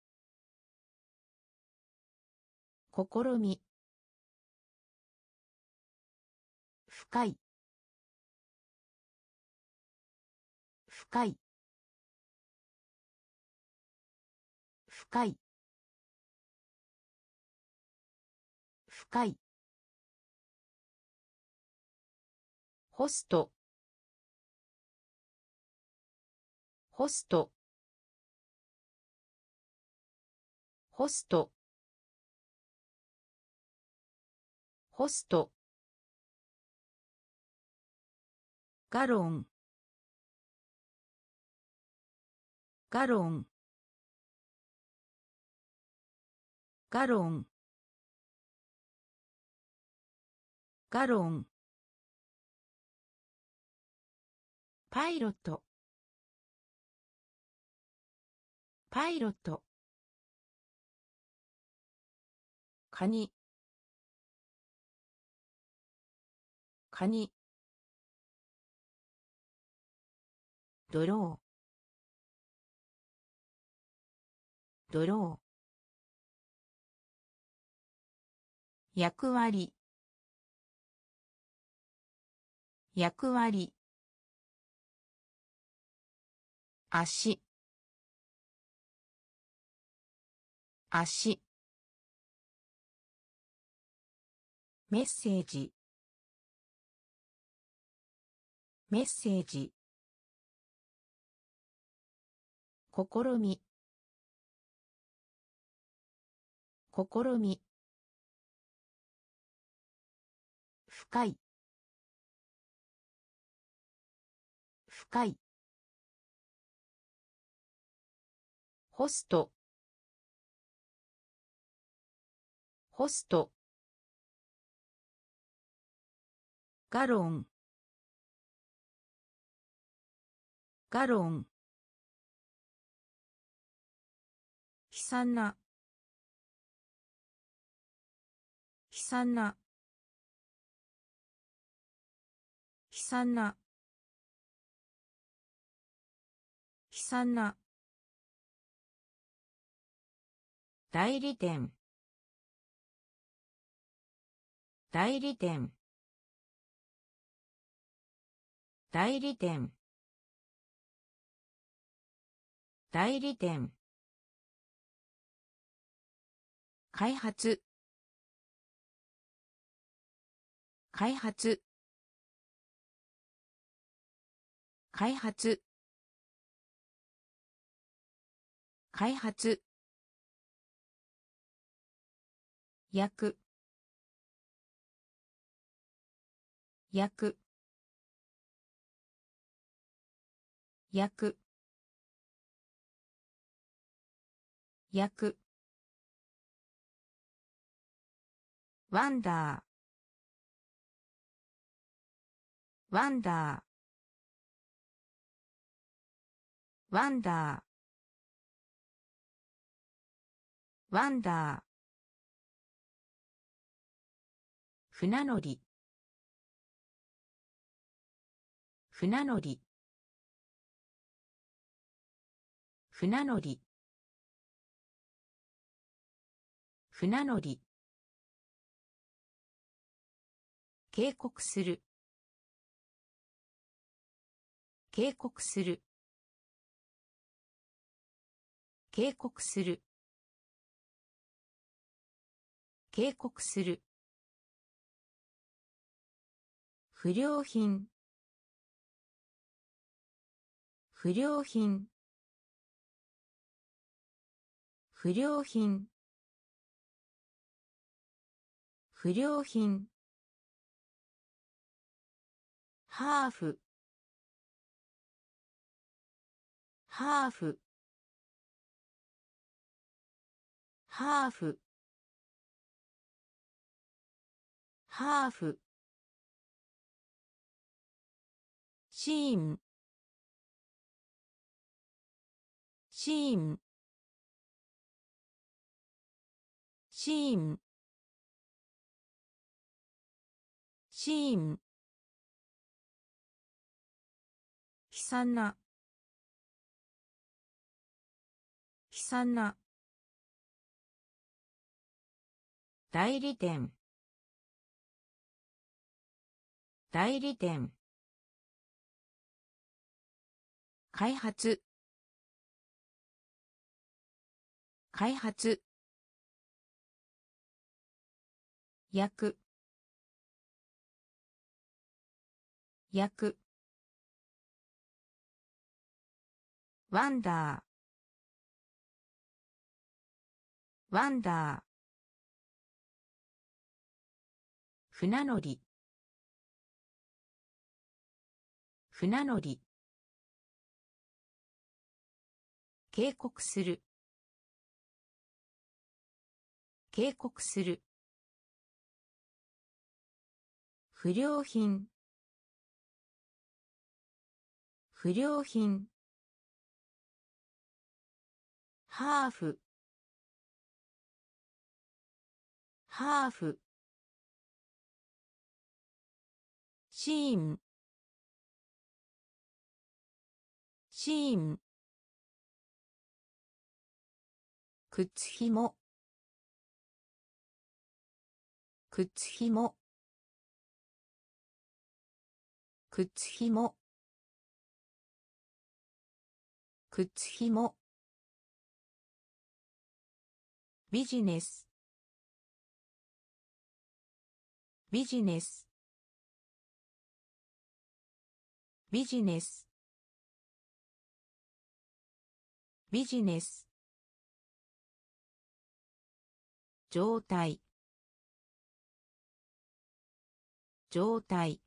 Speaker 1: 試み、深い、深い、深い、深い、ホスト、ホスト、ホスト、ホスト、ガロン、ガロン、ガロン、ガロン、パイロット、パイロット、カニ、カニ、ドロー、ドロー、役割、役割、足、足、メッセージ、メッセージ、試み、試み、深い、深い、ホスト、ホスト、ガロン、ガロン、悲惨な、悲惨な、悲惨な、悲惨な、代理店、代理店、代理店、代理店、開発、開発、開発、開発、焼く、焼く、焼く、焼く、ワンダー、ワンダー、ワンダー、ワンダー、船乗り、船乗り、船乗り、船乗り、警告する、警告する、警告する、警告する、不良品、不良品、 不良品不良品ハーフハーフハーフハーフシーンシーンシーンシーン悲惨な悲惨な代理店代理店開発開発役役ワンダーワンダー船乗り船乗り警告する警告する不良品不良品ハーフハーフシーンシーン靴ひも靴ひも靴ひも靴ひもビジネスビジネスビジネスビジネス状態状態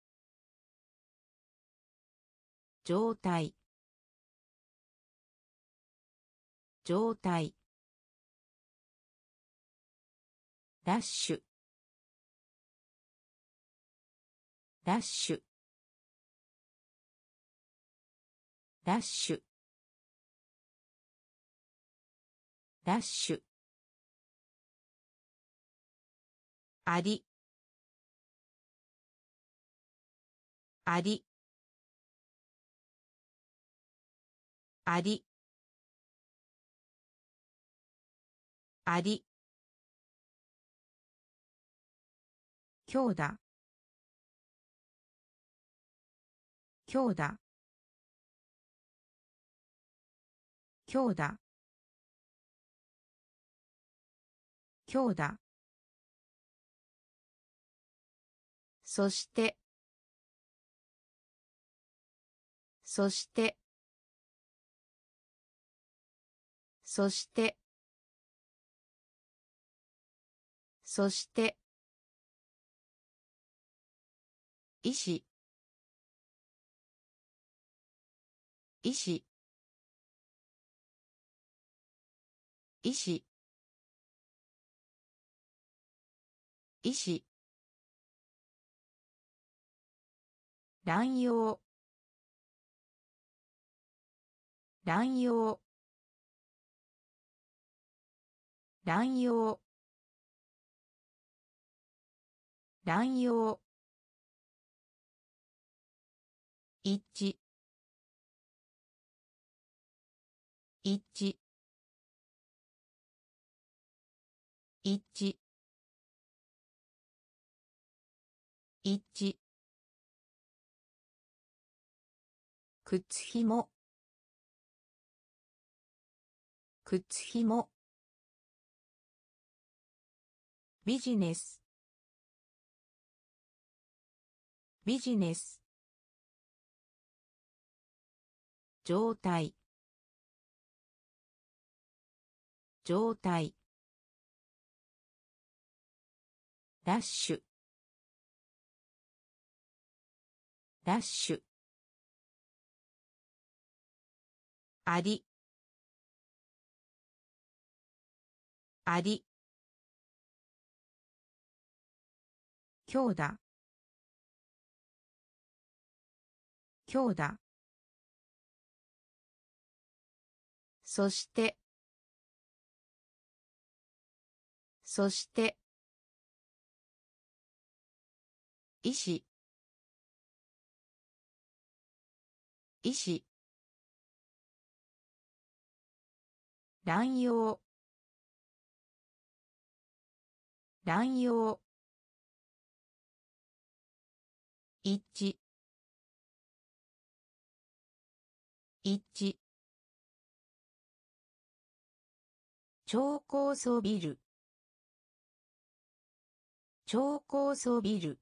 Speaker 1: 状態状態ダッシュダッシュダッシュダッシュありありありあり強打強打強打強打そしてそしてそしてそして医師医師医師医師乱用乱用乱用乱用一致一致一致一致靴ひも靴ひもビジネスビジネス状態状態ラッシュラッシュありあり強打強打そしてそして医師医師乱用乱用一致一致超高層ビル超高層ビル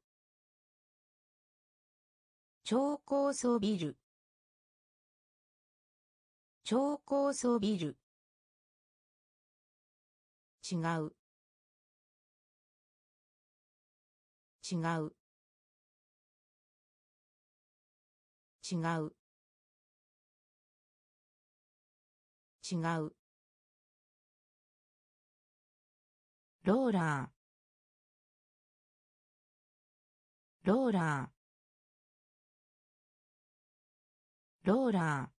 Speaker 1: 超高層ビル超高層ビル違う違う違う違うローラーローラーローラー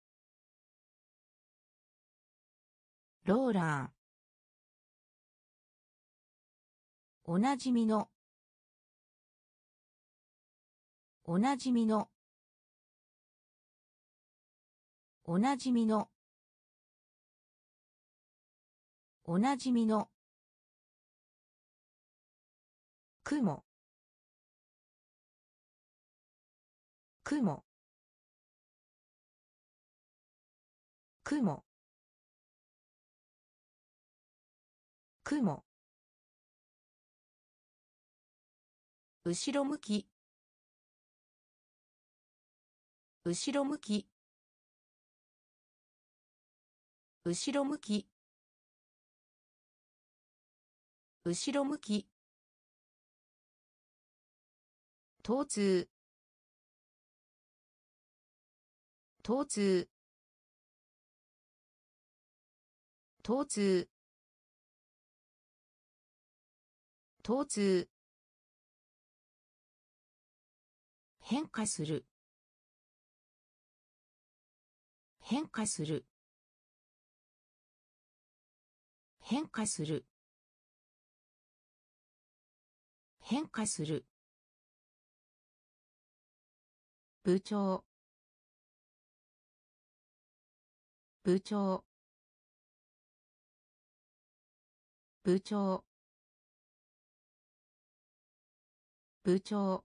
Speaker 1: ローラーおなじみのおなじみのおなじみのおなじみの雲雲雲雲後ろ向き後ろ向き後ろ向き後ろ向き疼痛疼痛疼痛疼痛変化する変化する変化する変化する部長部長部長部長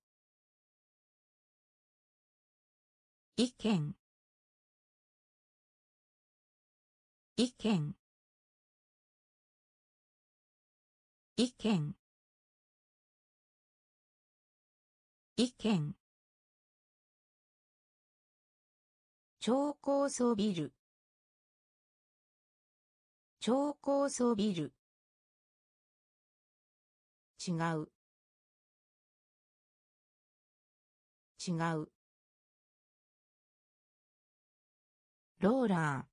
Speaker 1: 意見意見意見意見超高層ビル超高層ビル違う違うローラー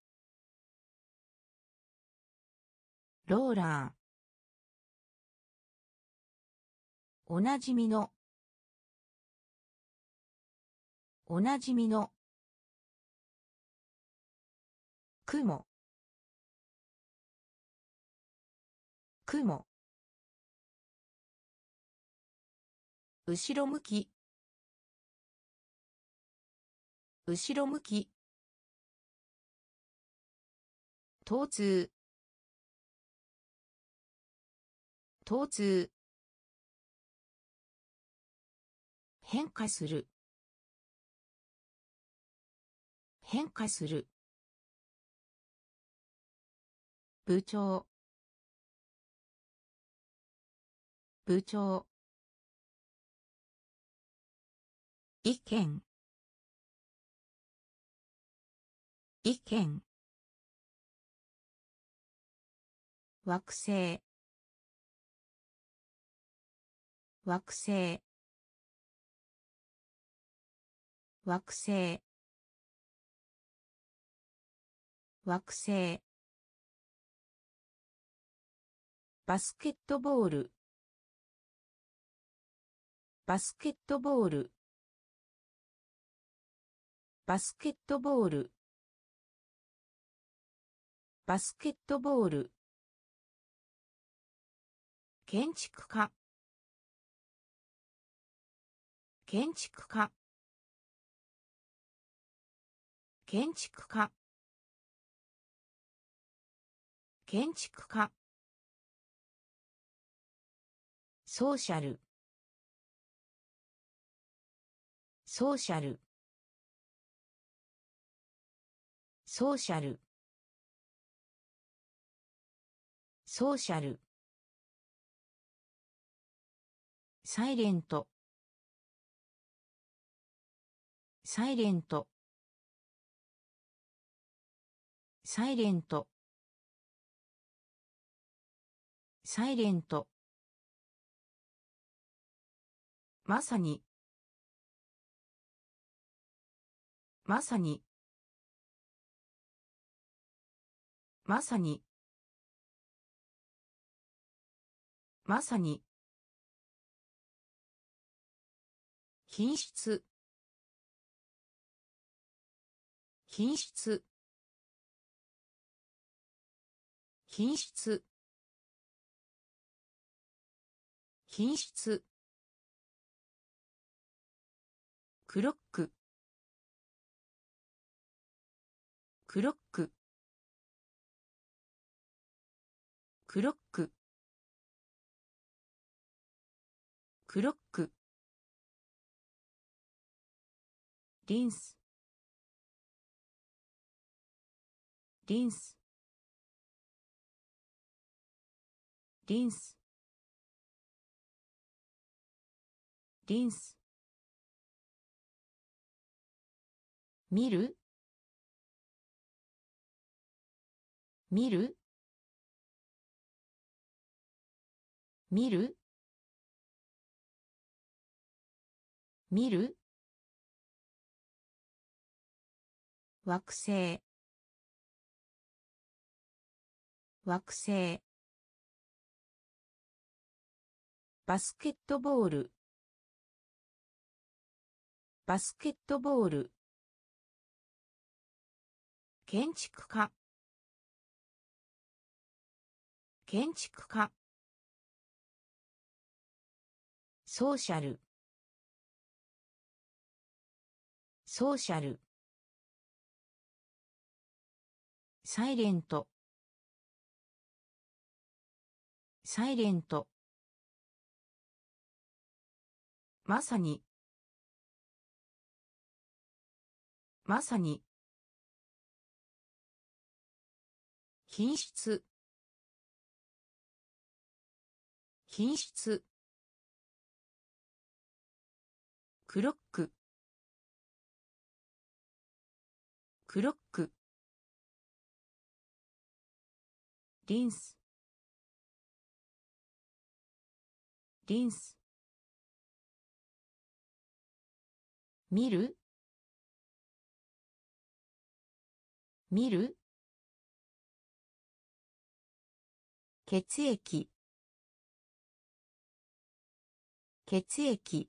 Speaker 1: ローラーおなじみのおなじみの雲雲後ろ向き後ろ向き疼痛疼痛変化する変化する部長部長意見意見惑星惑星惑星惑星バスケットボールバスケットボールバスケットボールバスケットボール建築家建築家建築家建築家ソーシャルソーシャルソーシャルソーシャルサイレントサイレントサイレントサイレントまさにまさにまさにまさに品質品質品質品質クロッククロッククロッククロックリンスリンスリンスリンス見る見る見る見る惑星惑星バスケットボールバスケットボール建築家建築家ソーシャルソーシャルサイレントサイレントまさにまさに品質品質クロッククロックリンスリンス見る見る血液血液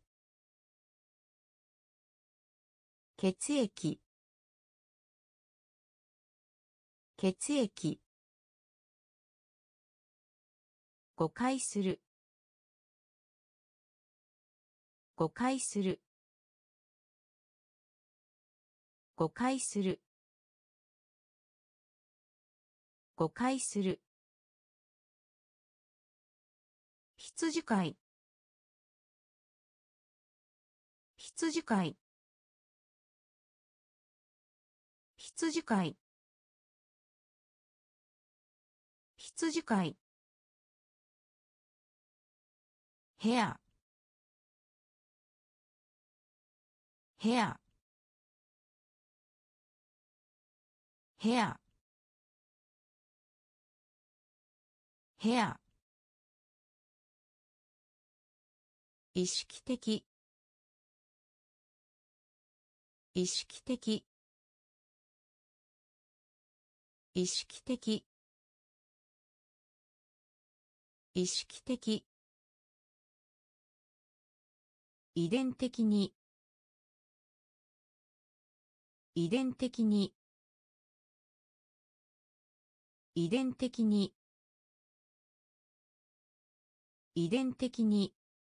Speaker 1: 血液血液誤解する誤解する誤解する誤解する羊飼い羊飼い羊飼い羊飼いヘアヘアヘア部屋、意識的、意識的、意識的、意識的、遺伝的に、遺伝的に、遺伝的に、遺伝的に、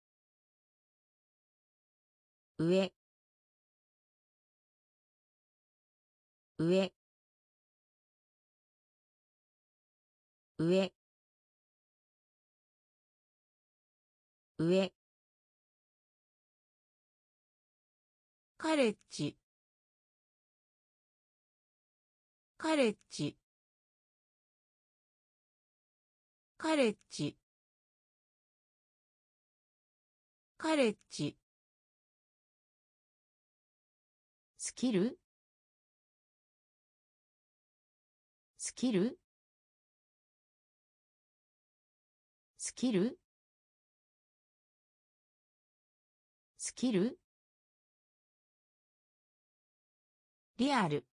Speaker 1: 上、上、上、上、カレッジ、カレッジ、カレッジ、カレッジ、スキル、スキル、スキル、スキル、リアル、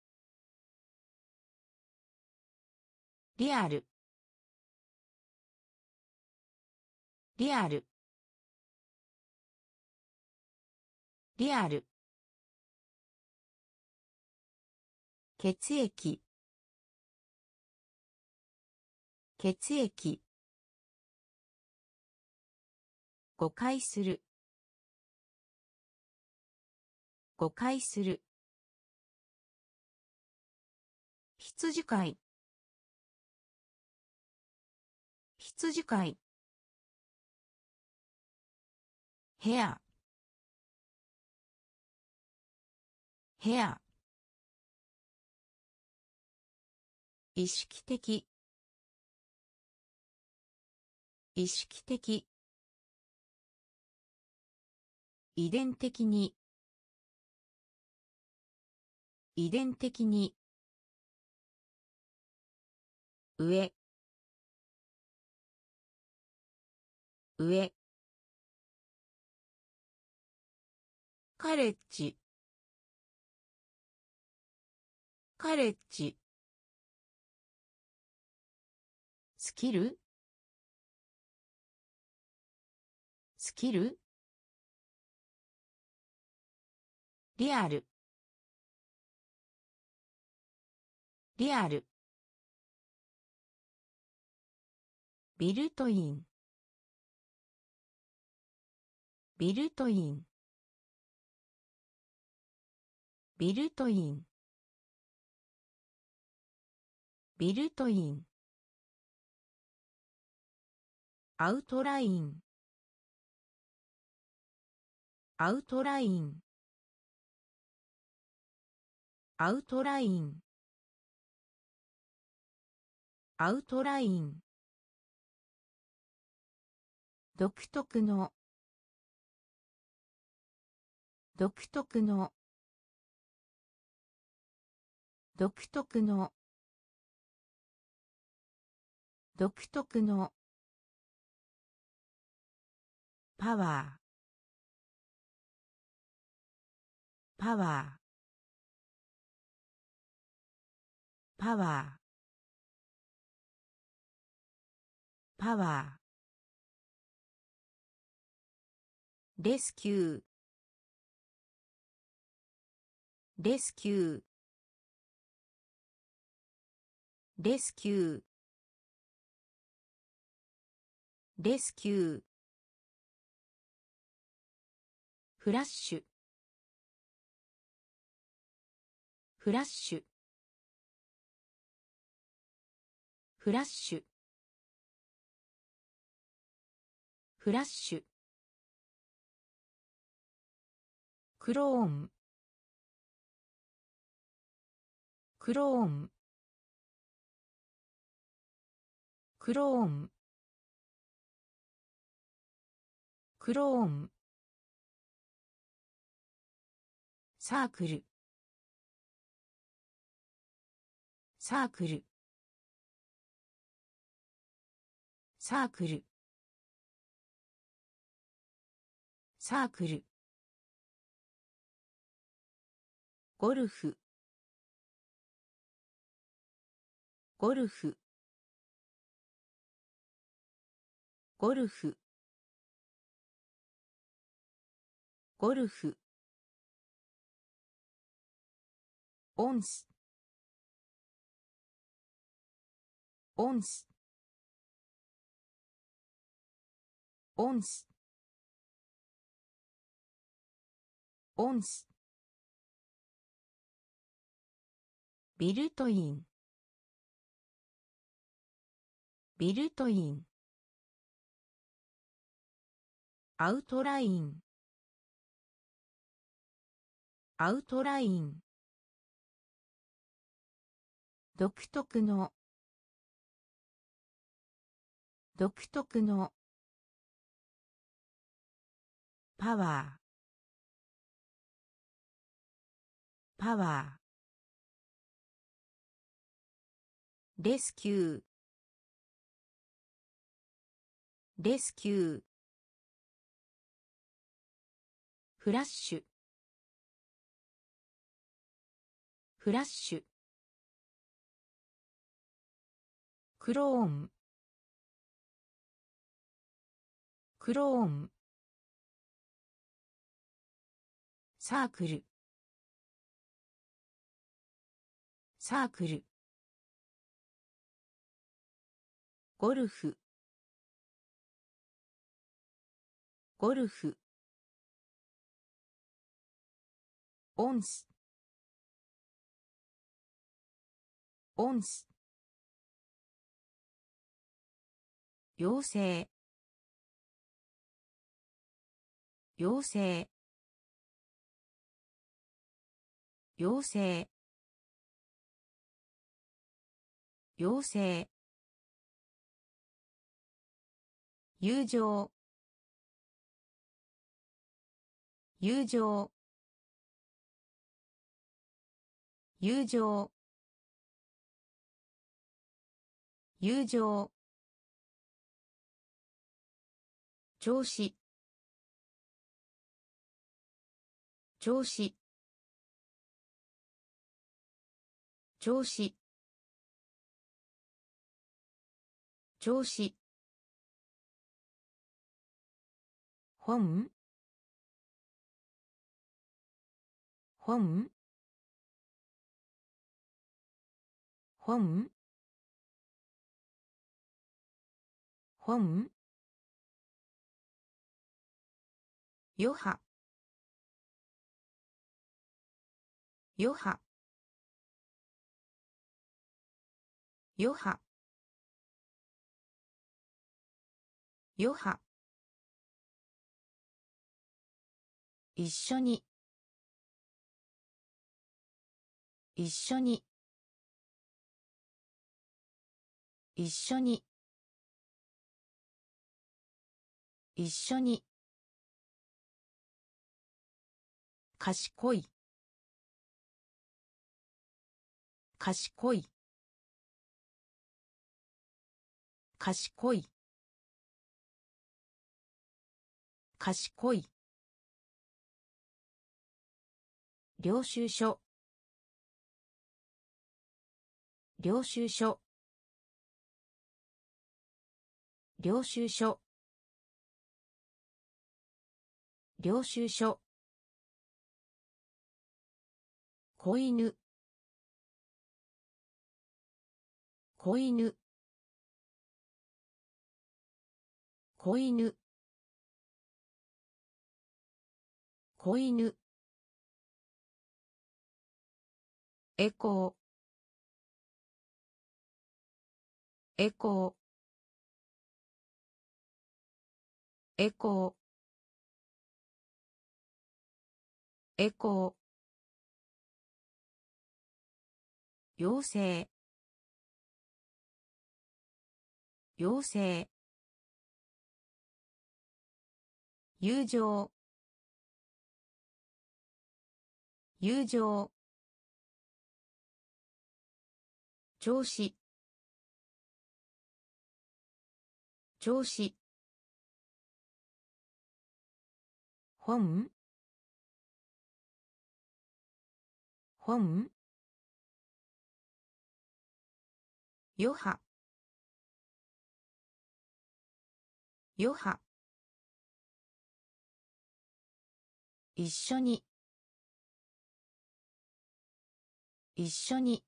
Speaker 1: リアル、リアル、リアル、血液、血液、誤解する、誤解する、羊飼い、羊飼い、部屋、部屋、意識的、意識的、遺伝的に、遺伝的に、上、上、カレッジ、カレッジ、スキル、スキル、リアル、リアル、ビルトイン、ビルトイン、ビルトイン、ビルトイン、アウトライン、アウトライン、アウトライン、アウトライン、独特の、独特の、独特の、独特の、パワー、パワー、パワー、パワー、レスキュー、レスキュー、レスキュー、レスキュー、フラッシュ、フラッシュ、フラッシュ、フラッシュ、クローン、クローン、クローン、クローン、サークル、サークル、 サークルサークルゴルフゴルフゴルフゴルフオンスオンスオンスオンスビルトインビルトインアウトラインアウトライン独特の独特のパワーパワーレスキューレスキューフラッシュフラッシュクローンクローンサークルサークルゴルフゴルフオンスオンス妖精妖精妖精妖精友情友情友情友情調子調子調子調子本本本本余波余波余波余波一緒に一緒に一緒に一緒に賢い賢い賢い賢い領収書領収書領収書領収書子犬子犬子犬子犬エコーエコーエコーエコー妖精妖精友情友情調子調子本本余波余波一緒に一緒に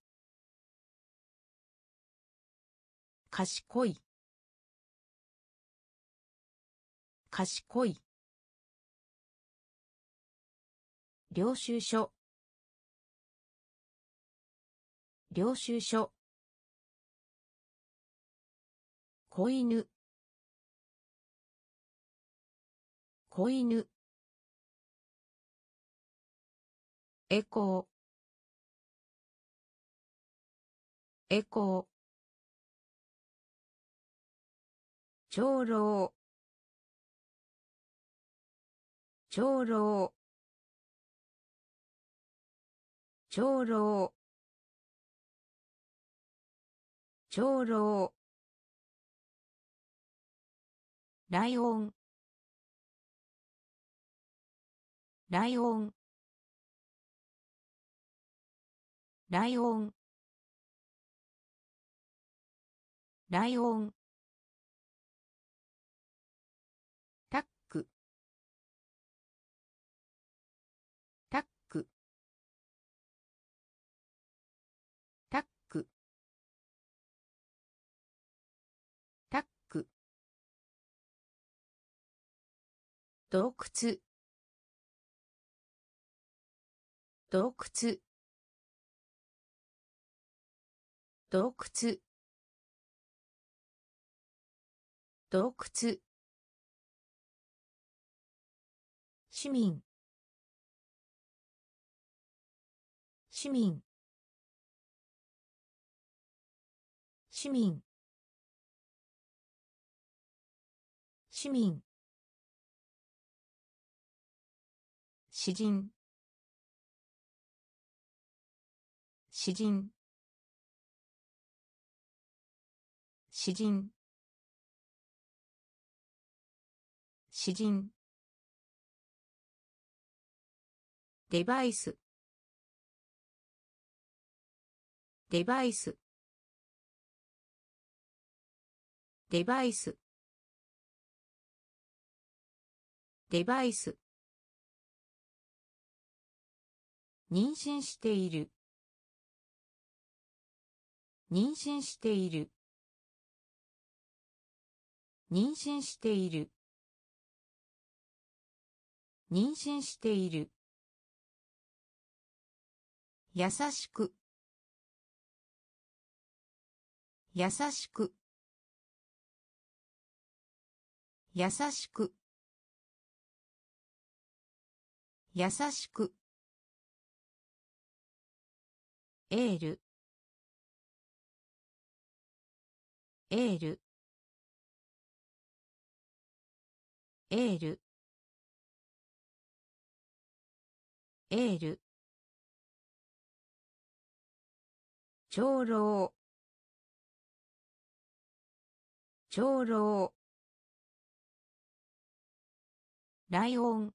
Speaker 1: 賢い賢い領収書領収書子犬子犬エコーエコー長老長老長老長老ライオンライオンライオンライオンタックタックタックタック洞窟洞窟洞窟洞窟市民市民市民市民詩人詩人詩人詩人デバイスデバイスデバイスデバイス妊娠している妊娠している妊娠している妊娠している優しく優しく優しく優しくエールエールエールエール長老長老ライオン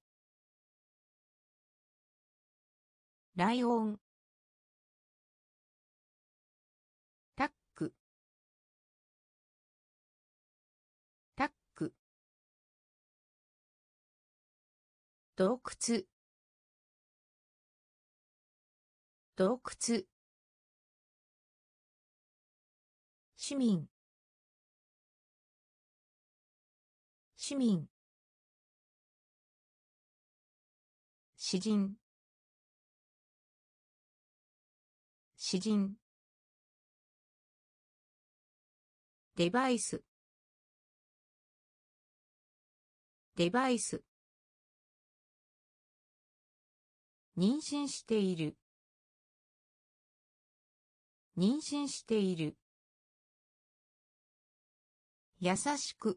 Speaker 1: ライオンタックタック洞窟洞窟市民市民詩人詩人デバイスデバイス妊娠している妊娠している優しく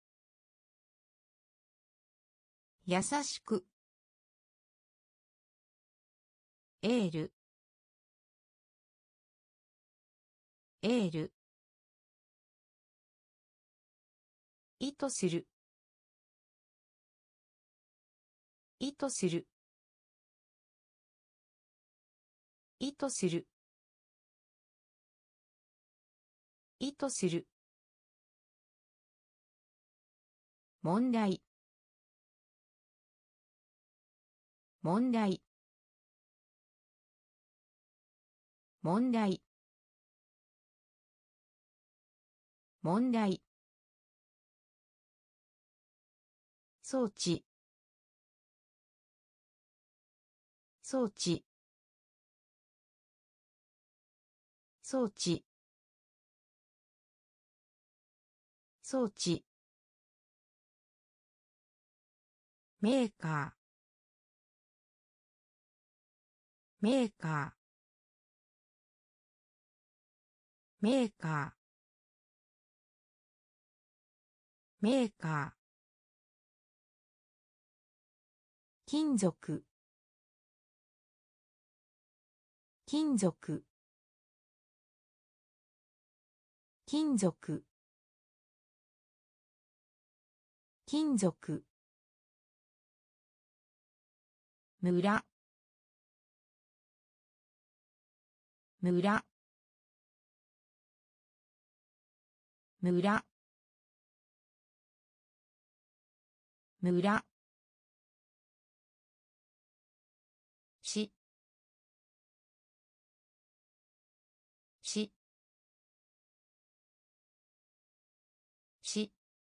Speaker 1: 優しくエールエール意図する意図する意図する意図する問題問題問題問題装置装置装置装置メーカーメーカーメーカーメーカー金属金属金属金属村村村村ししし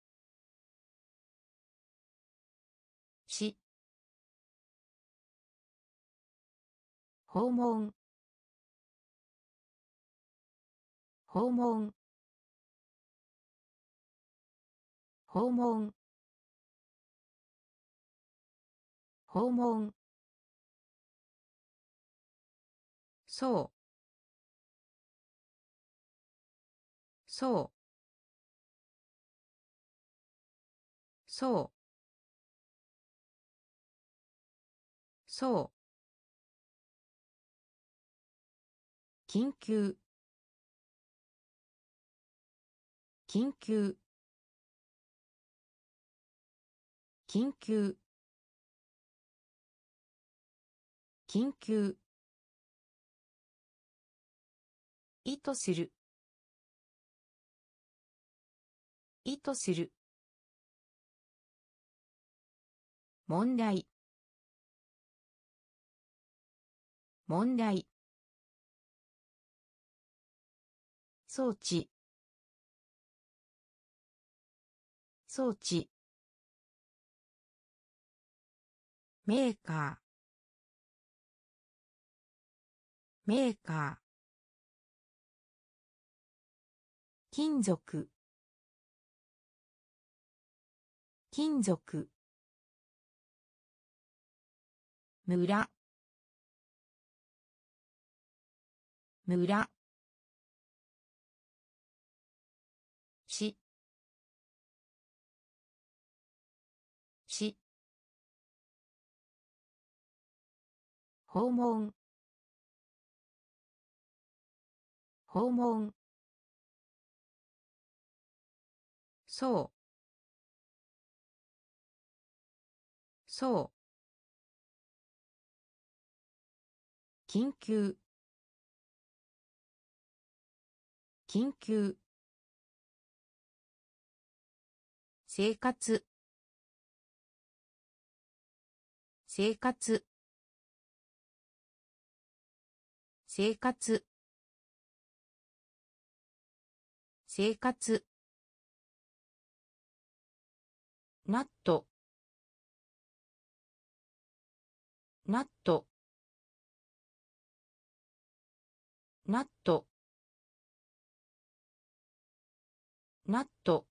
Speaker 1: し訪問訪問訪問訪問そうそうそうそう緊急緊急緊急緊急意図する意図する問題問題装置装置メーカーメーカー金属金属村村しし訪問訪問そうそう緊急緊急生活生活生活生活ナットナットナットナット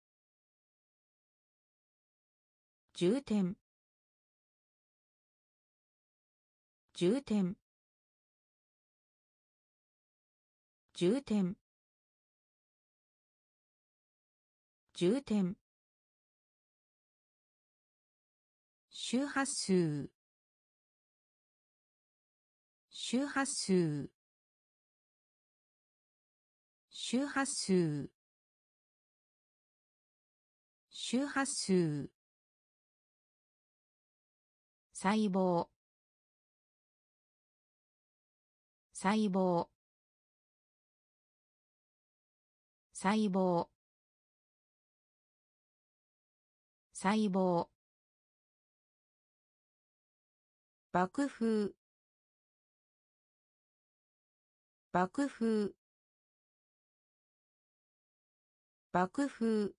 Speaker 1: 充填充填充填充填周波数周波数周波数周波数細胞細胞細胞細胞爆風爆風爆風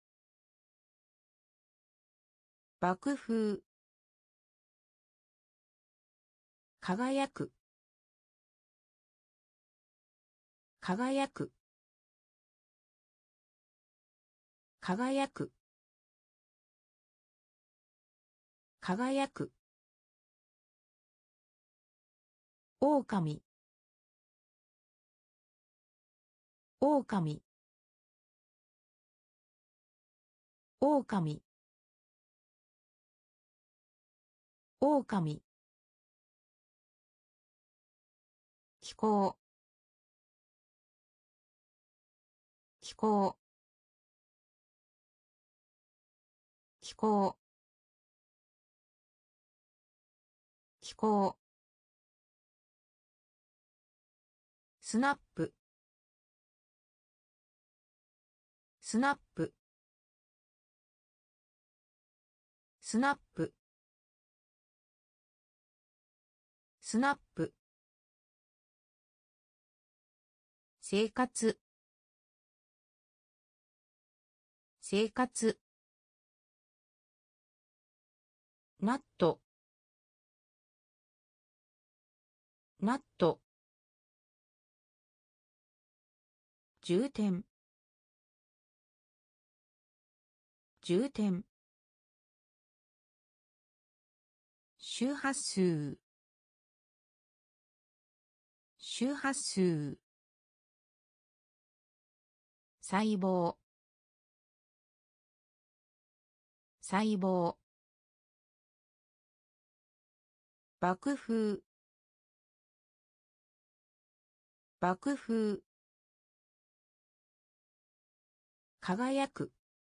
Speaker 1: 爆風輝く輝く輝く輝く狼狼狼狼気候気候気候気候スナップスナップスナップスナップ生活生活ナットナット充填充填周波数周波数細胞細胞爆風爆風輝く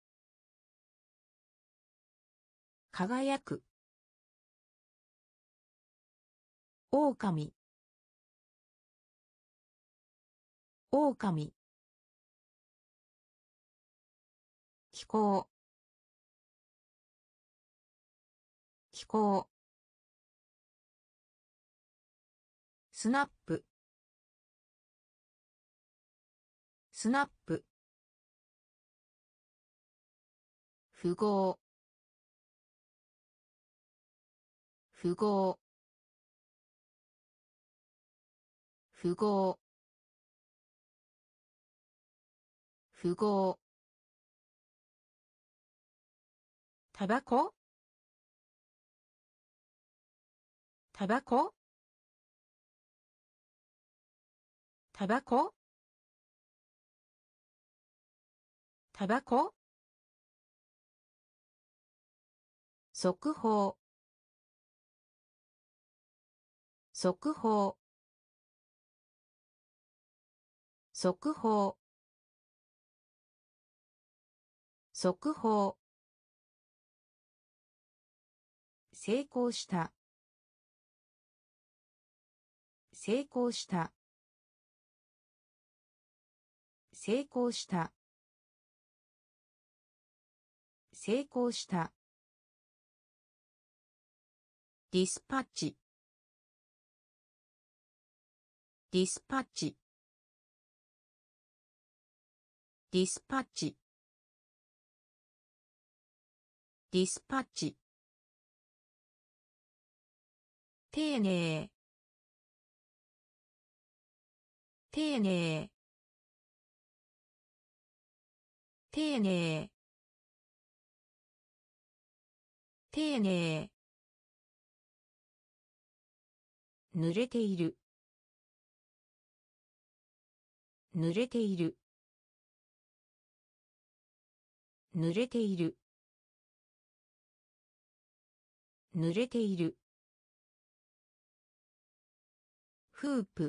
Speaker 1: 輝く狼狼気候気候スナップスナップ符号符号符号符号タバコタバコタバコタバコ速報速報速報速報成功した成功した成功した成功したディスパッチディスパッチディスパッチディスパッチ丁寧丁寧丁寧丁寧濡れている濡れている濡れている濡れているフープ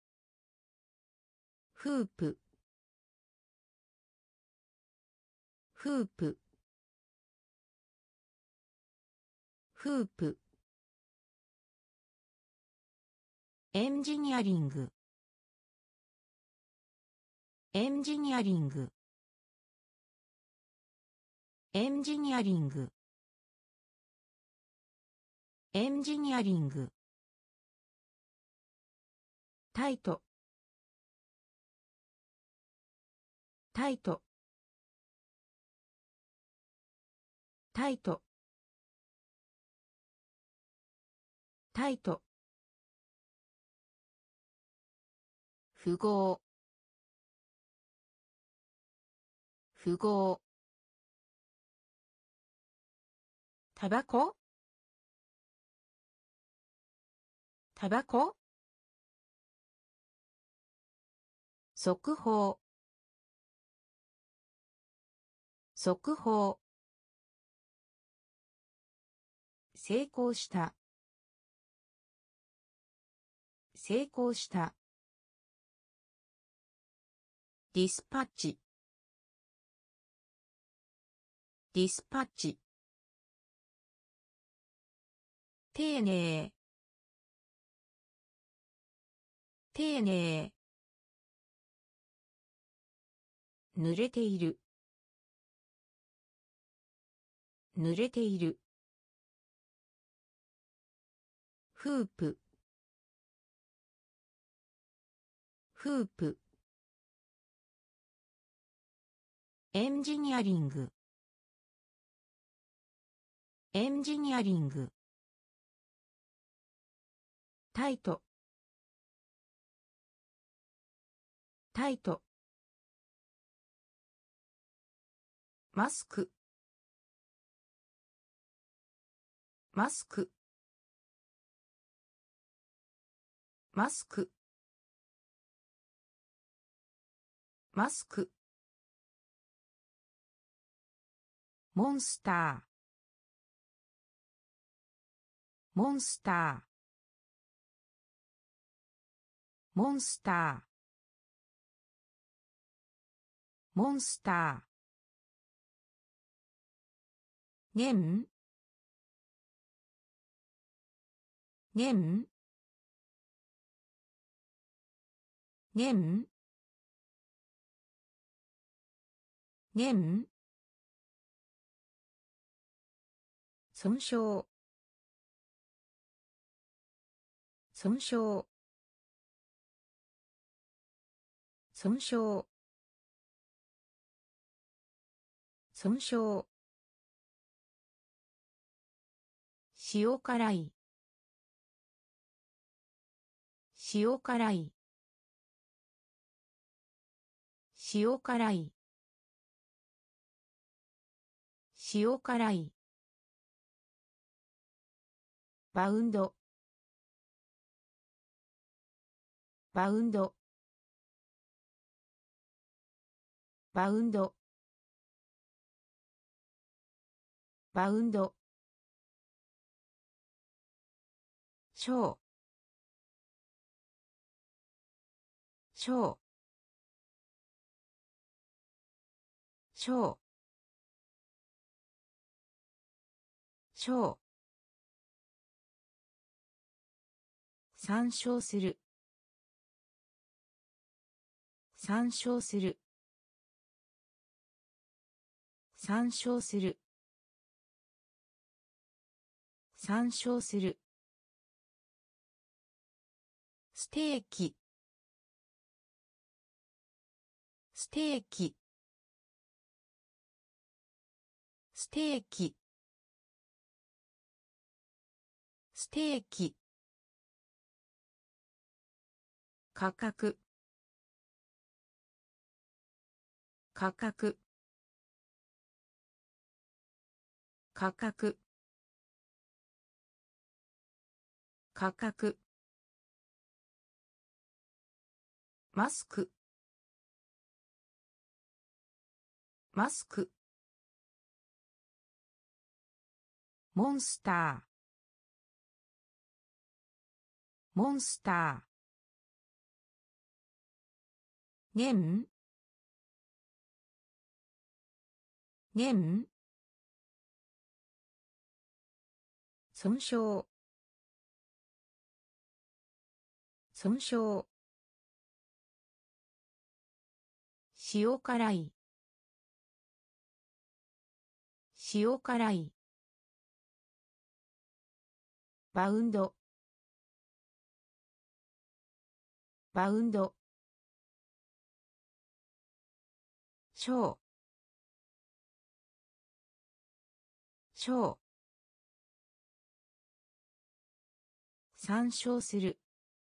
Speaker 1: フープフープフープエンジニアリングエンジニアリングエンジニアリングエンジニアリングタイトタイトタイトタイト符号符号タバコタバコ速報速報成功した成功したディスパッチディスパッチ丁寧丁寧濡れている濡れているフープフープエンジニアリングエンジニアリングタイトタイトマスクマスクマスクマスクモンスターモンスターモンスターモンスター年年年年損傷損傷損傷損傷塩辛い塩辛い塩辛い塩辛いバウンドバウンドバウンドバウンドショーショーショーショー参照する参照する参照する参照するステーキステーキステーキステーキ価格価格価格価格マスクマスクモンスターモンスター年年損傷損傷塩辛い塩辛いバウンドバウンドショーショー参照する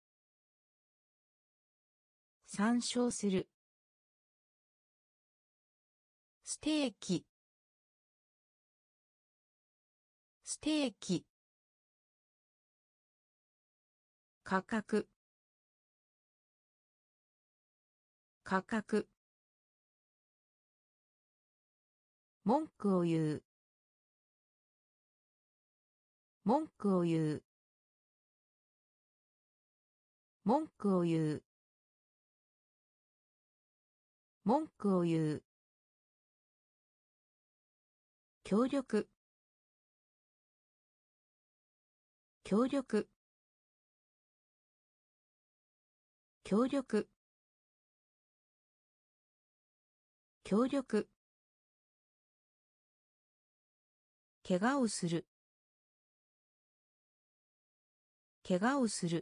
Speaker 1: 参照するステーキステーキ価格価格文句を言う文句を言う文句を言う文句を言う協力協力協力協力怪我をする怪我をする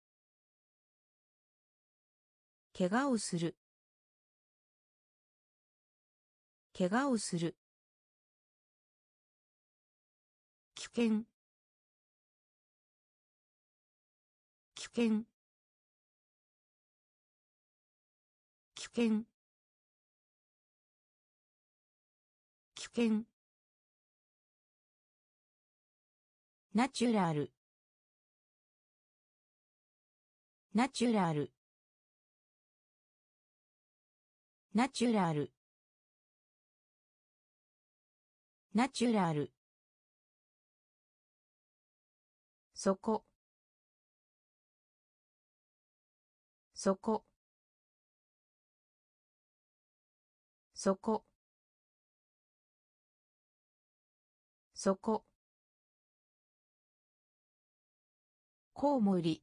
Speaker 1: 怪我をする怪我をする危険危険危険危険ナチュラルナチュラルナチュラルナチュラルそこそこそこそこコウモリ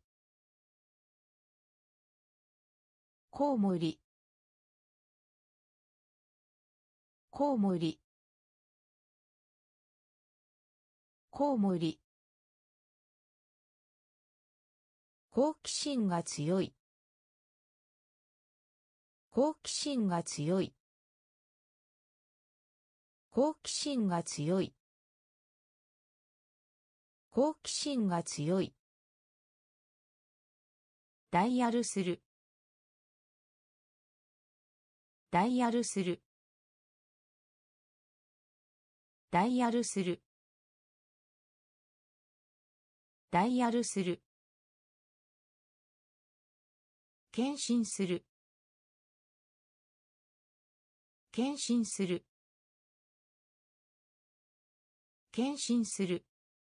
Speaker 1: コウモリコウモリコウモリ好奇心が強い好奇心が強い好奇心が強い好奇心が強いダイヤルするダイヤルするダイヤルするダイヤルする献身する献身する献身する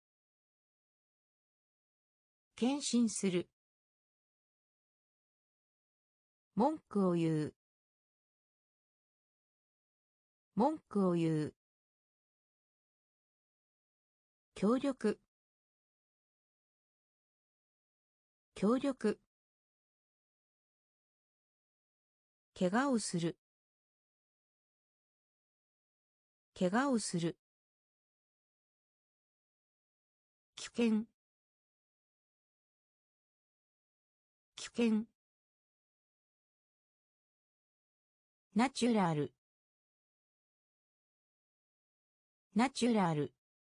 Speaker 1: 献身する文句を言う文句を言う協力協力怪我をする怪我をする危険危険ナチュラルナチュラル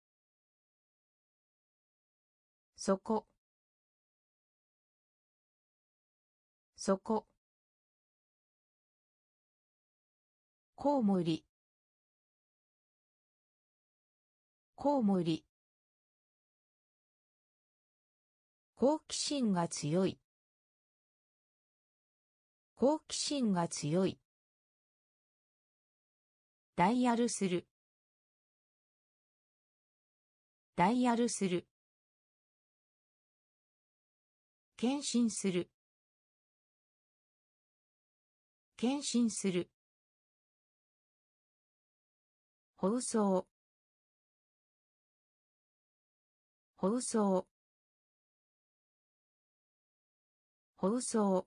Speaker 1: そこそこコウモリコウモリ好奇心が強い好奇心が強いダイヤルするダイヤルする献身する献身する放送放送放送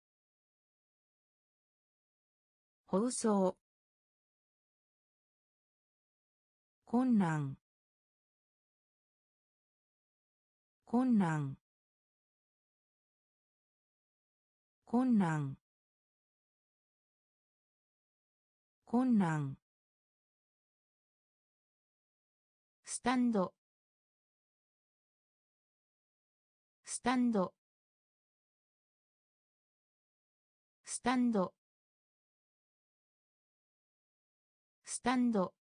Speaker 1: 放送困難困難困難困難スタンドスタンドスタンドスタンド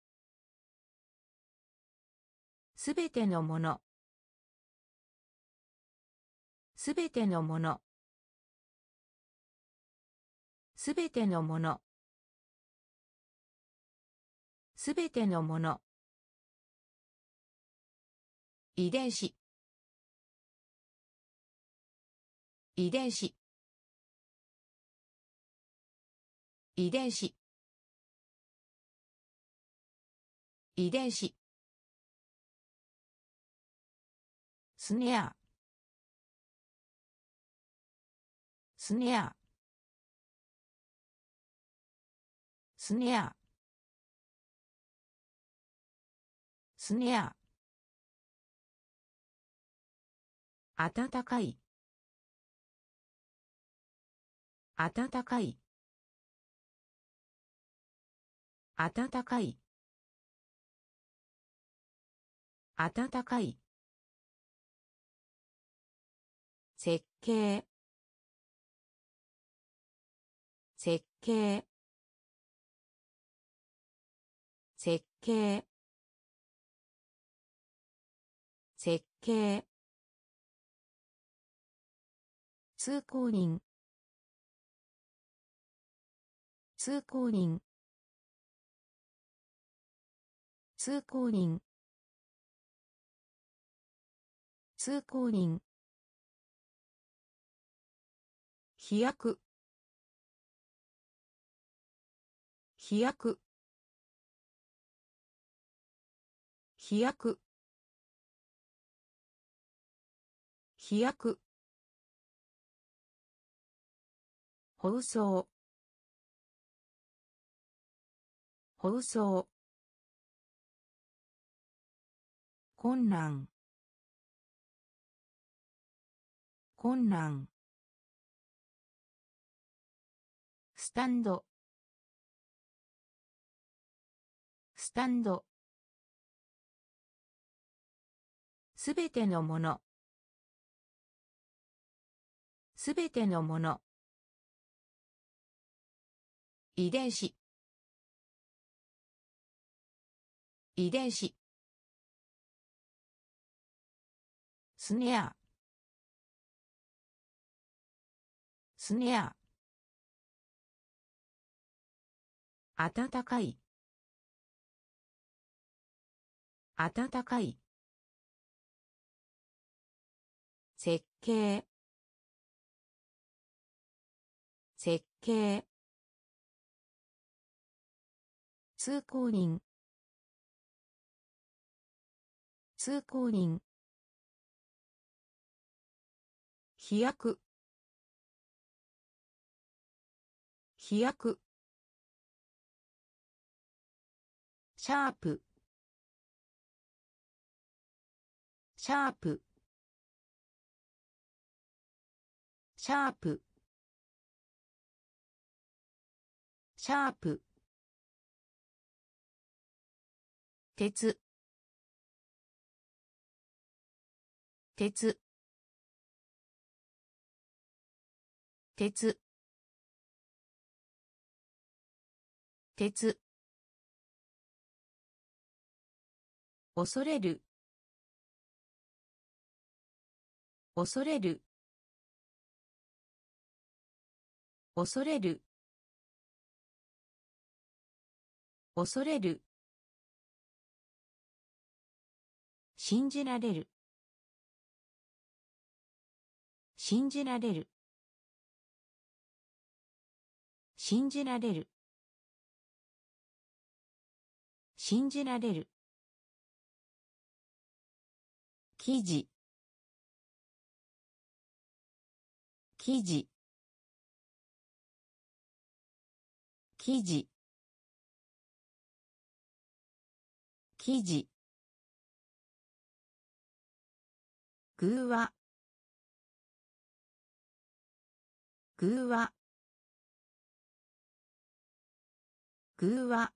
Speaker 1: すべてのものすべてのものすべてのものすべてのもの遺伝子遺伝子遺伝子遺伝子スネアスネアスネアスネア暖かい暖かい暖かい暖かい設計設計設計設計通行人通行人通行人通行人飛躍飛躍飛躍飛躍放送放送困難困難スタンドスタンドすべてのものすべてのもの遺伝子遺伝子スネアスネア暖かい暖かい設計設計通行人通行人飛躍飛躍シャープシャープシャープシャープ鉄鉄鉄鉄恐れる恐れる恐れる恐れる信じられる信じられる信じられる信じられる。記事、記事、記事、記事。偶話、偶話、偶話、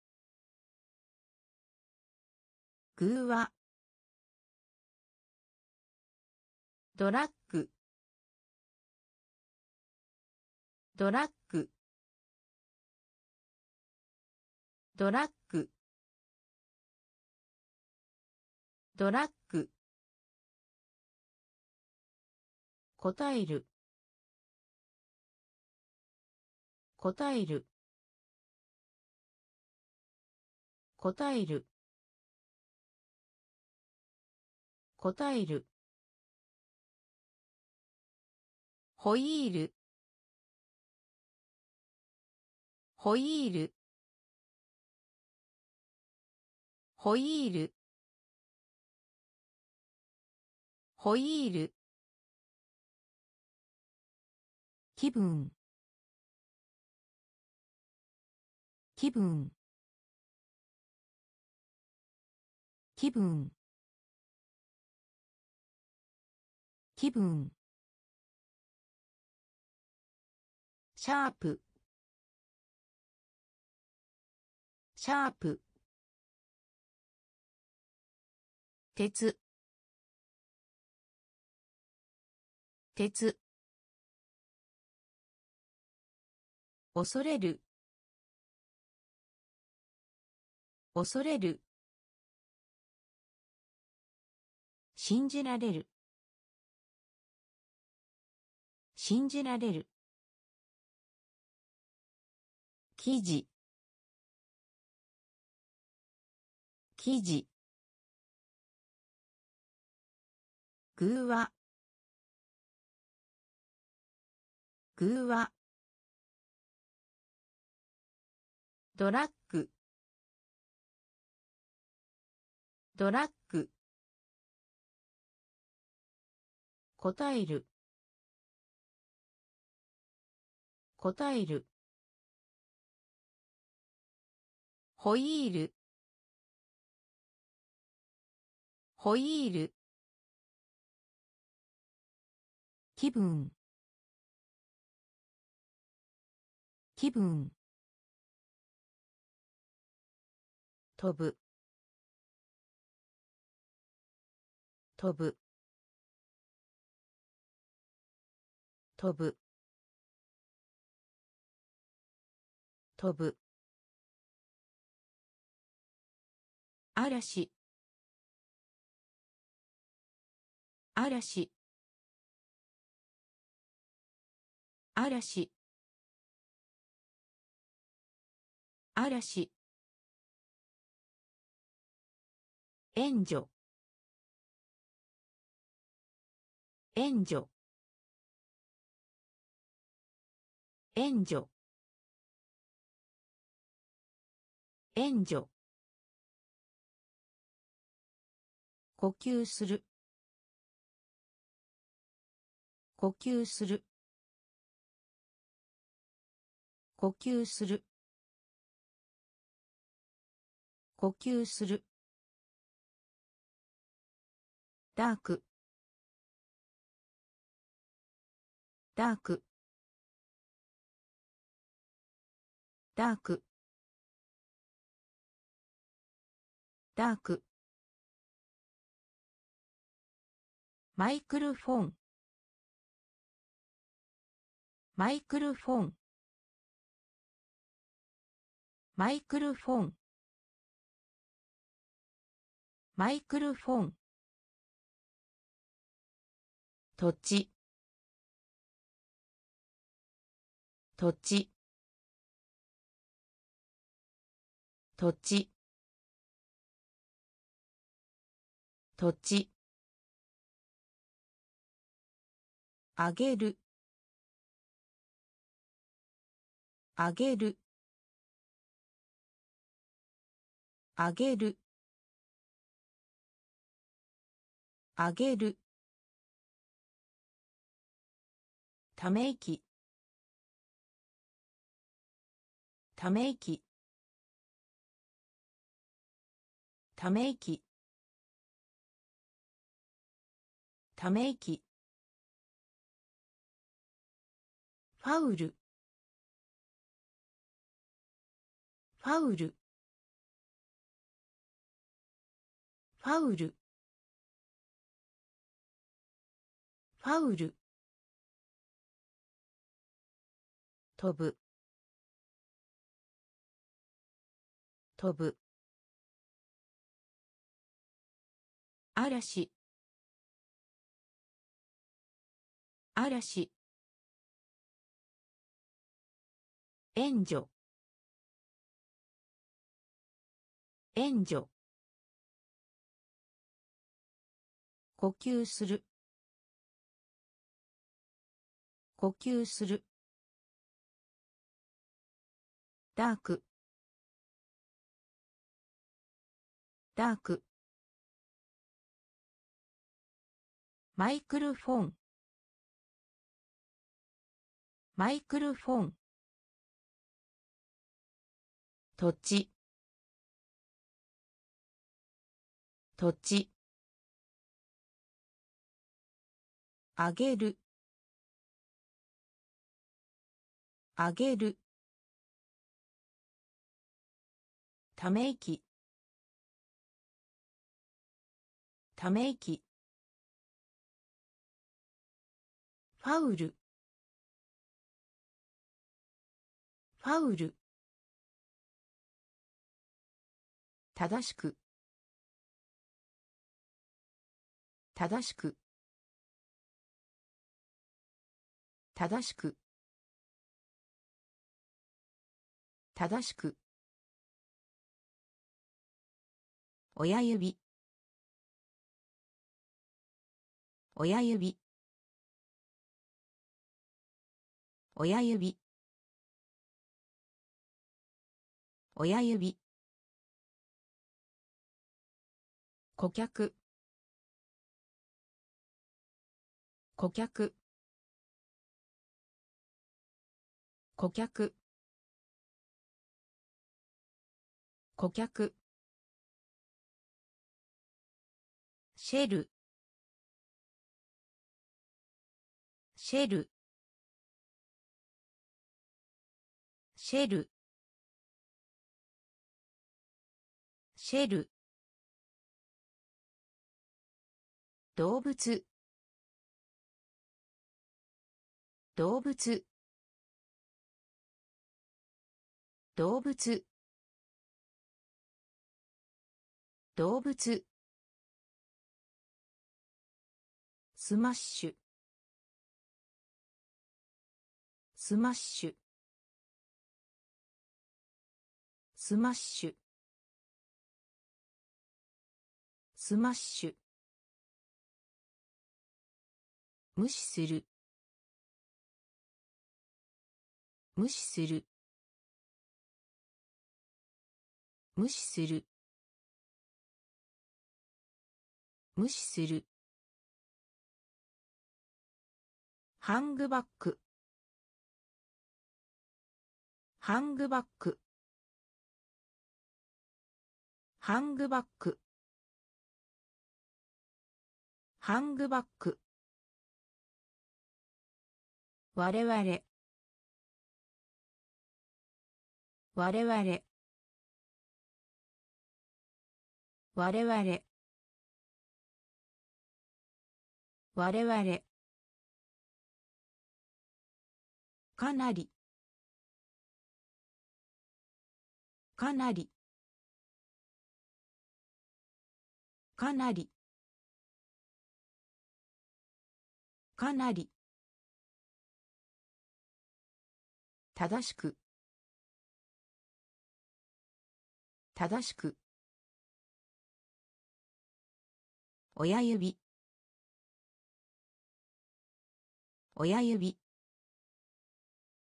Speaker 1: 偶話。ドラッグ、ドラッグ、ドラッグ、ドラッグ。答える、答える、答える、答える。ホイール、ホイール、ホイール、ホイール。気分、気分、気分、気分。シャープ、シャープ。鉄、鉄。恐れる、恐れる。信じられる、信じられる。記事、記事。偶話、偶話。ドラッグ、ドラッグ。答える、答える。ホイール、ホイール。気分、気分。飛ぶ、飛ぶ、飛ぶ、飛ぶ。嵐、嵐、嵐、嵐。援助、援助、援助、援助。呼吸する、呼吸する、呼吸する、呼吸する。ダーク、ダーク、ダーク、ダーク。マイクロフォン、マイクロフォン、マイクロフォン、マイクロフォン。土地、土地、土地、土地。あげる、あげる、 あげるあげるため息ため息ため息ため息ファウルファウルファウルファウル飛ぶ飛ぶ嵐嵐援助援助呼吸する呼吸するダークダークマイクロフォンマイクロフォン土地土地あげるあげるため息ため息ファウルファウル正しく正しく正しく正しく親指親指親指親指顧客顧客顧客顧客シェルシェルシェルシェル動物動物動物動物スマッシュスマッシュスマッシュスマッシュ無視する無視する無視する無視するハングバックハングバックハングバックハングバック我々我々我々我々かなりかなりかなりかなり正しく正しく親指親指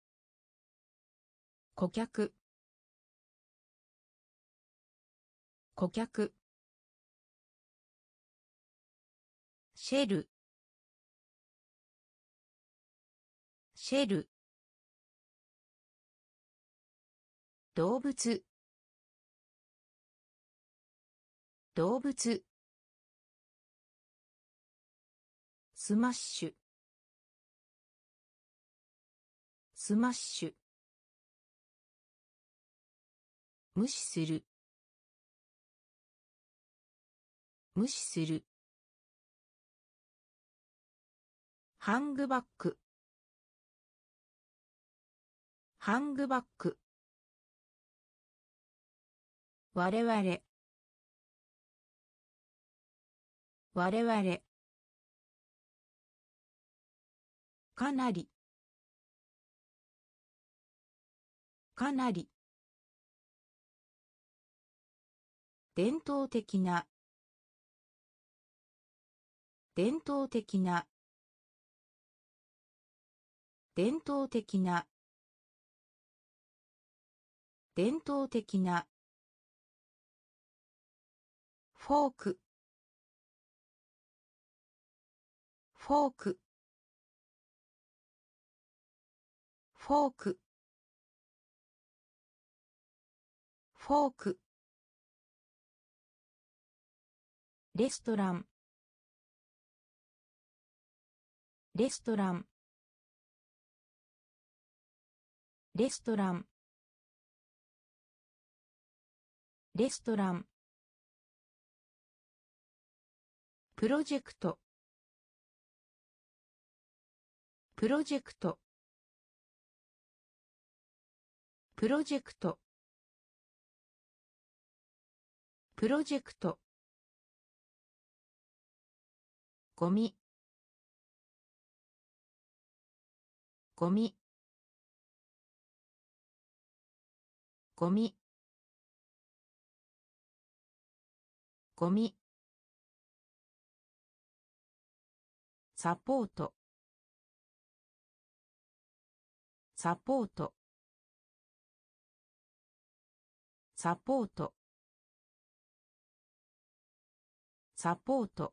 Speaker 1: 顧客顧客シェルシェル動物動物スマッシュスマッシュ無視する無視するハングバックハングバック我々我々かなりかなり伝統的な伝統的な伝統的な伝統的なフォークフォークフォークフォークレストランレストランレストランレストランプロジェクトプロジェクトプロジェクトプロジェクトゴミゴミゴミゴミサポートサポートサポートサポート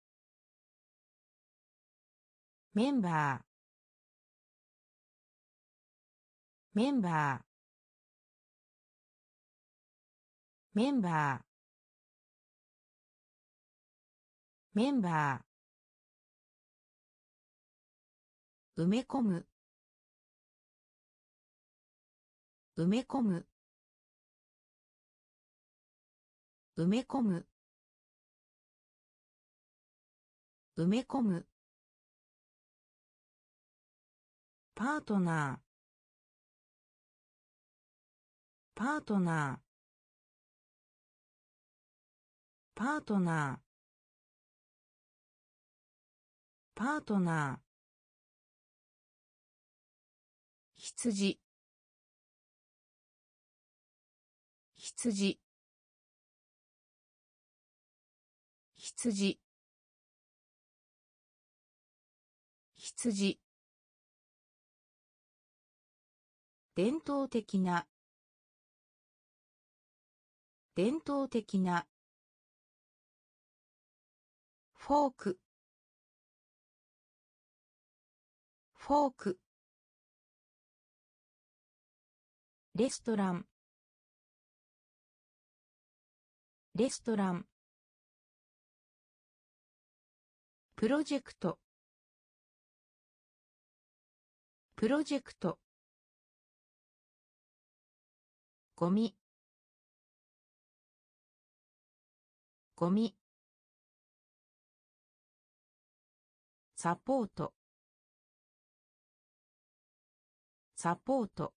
Speaker 1: メンバーメンバーメンバーメンバー埋め込む埋め込む埋め込む埋め込むパートナーパートナーパートナーパートナー羊羊羊羊伝統的な伝統的なフォークフォークレストランレストランプロジェクトプロジェクトゴミゴミサポートサポート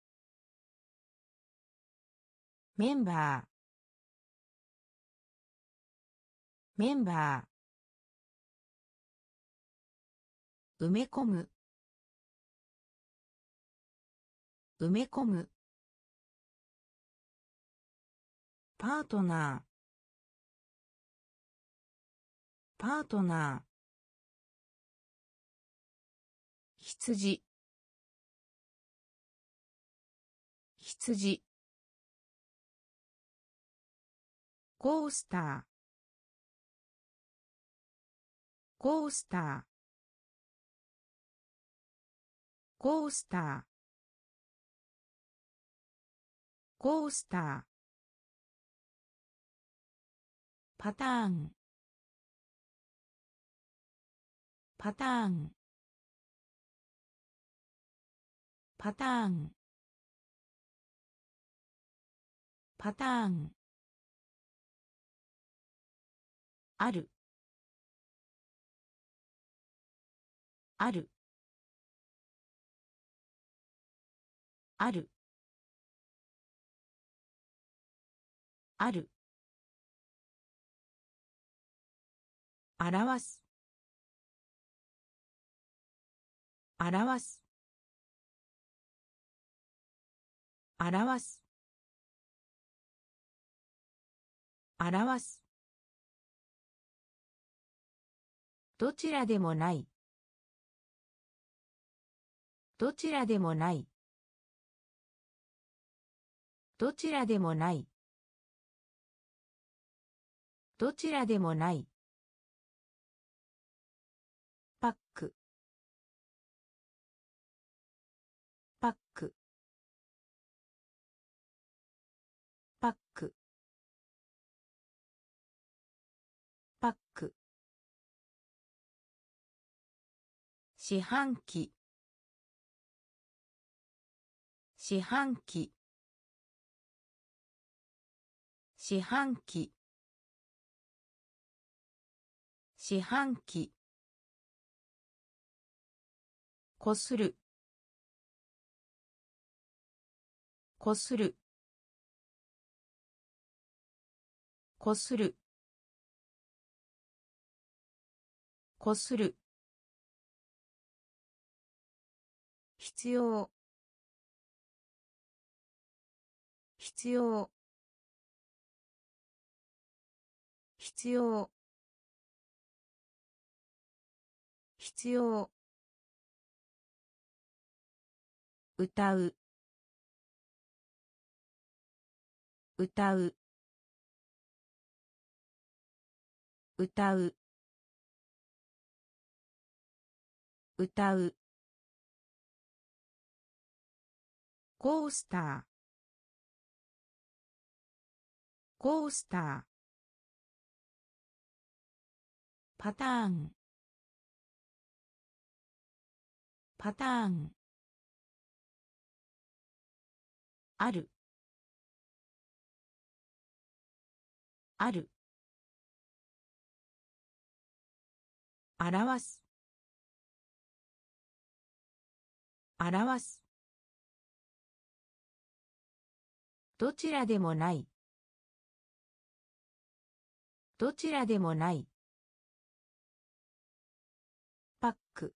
Speaker 1: メンバーメンバー埋め込む埋め込むパートナーパートナー羊羊コースターコースターコースターコースターパターンパターンパターンパターンあるあるあるある表す表す表す表すどちらでもないどちらでもないどちらでもないどちらでもないパックパックパックパック四半期四半期四半期四半期こするこするこするこする必要必要必要必要歌う歌う歌う歌うコースターコースターパターンパターンあるある表す表すどちらでもないどちらでもないパック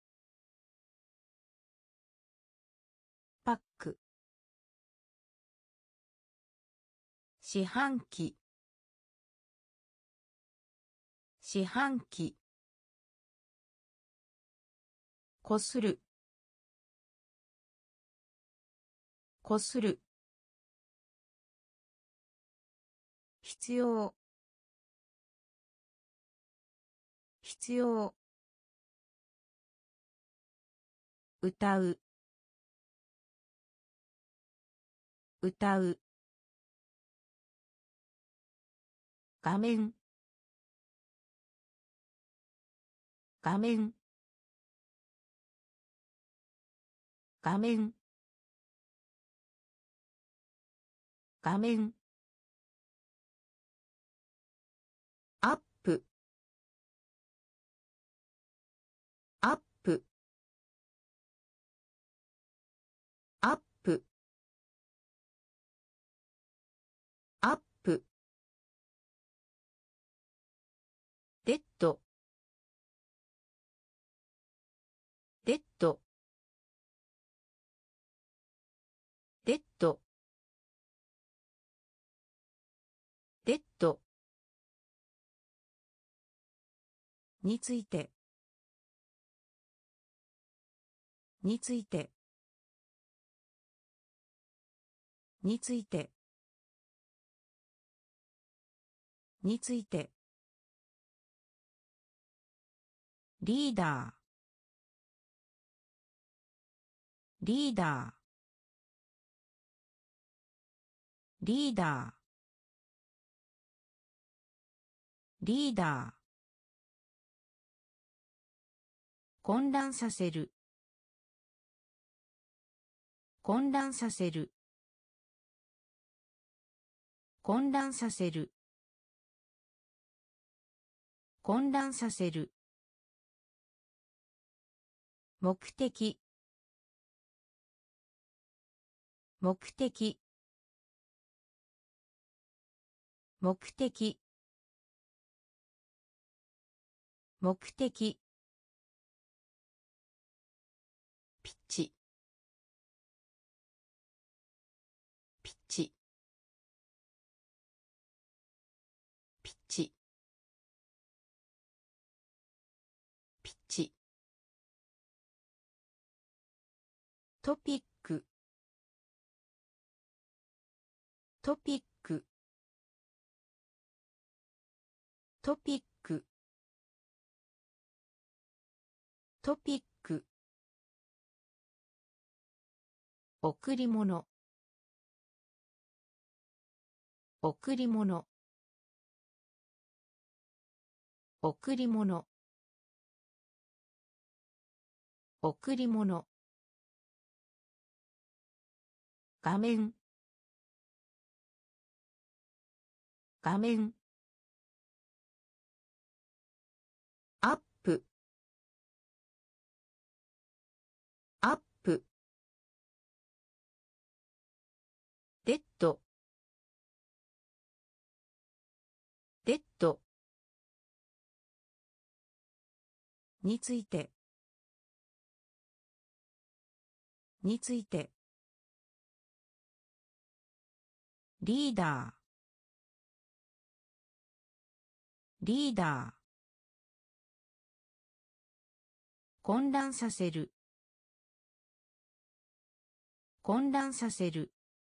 Speaker 1: パック四半期四半期こするこする必要必要歌う歌う画面画面画面画面アップアップアップアップデッドデッドデッドデッドについてについてについてについて、リーダー、リーダー、リーダー、リーダー、混乱させる、混乱させる、混乱させる、混乱させる、目的、目的、目的、目的、ピッチ、ピッチ、ピッチ、ピッチ、トピック、トピック、トピック、トピック、贈り物、贈り物、贈り物、贈り物、画面、画面、アップ、アップ、デッド、デッド、について、について、リーダー、リーダー、混乱させる、混乱させる、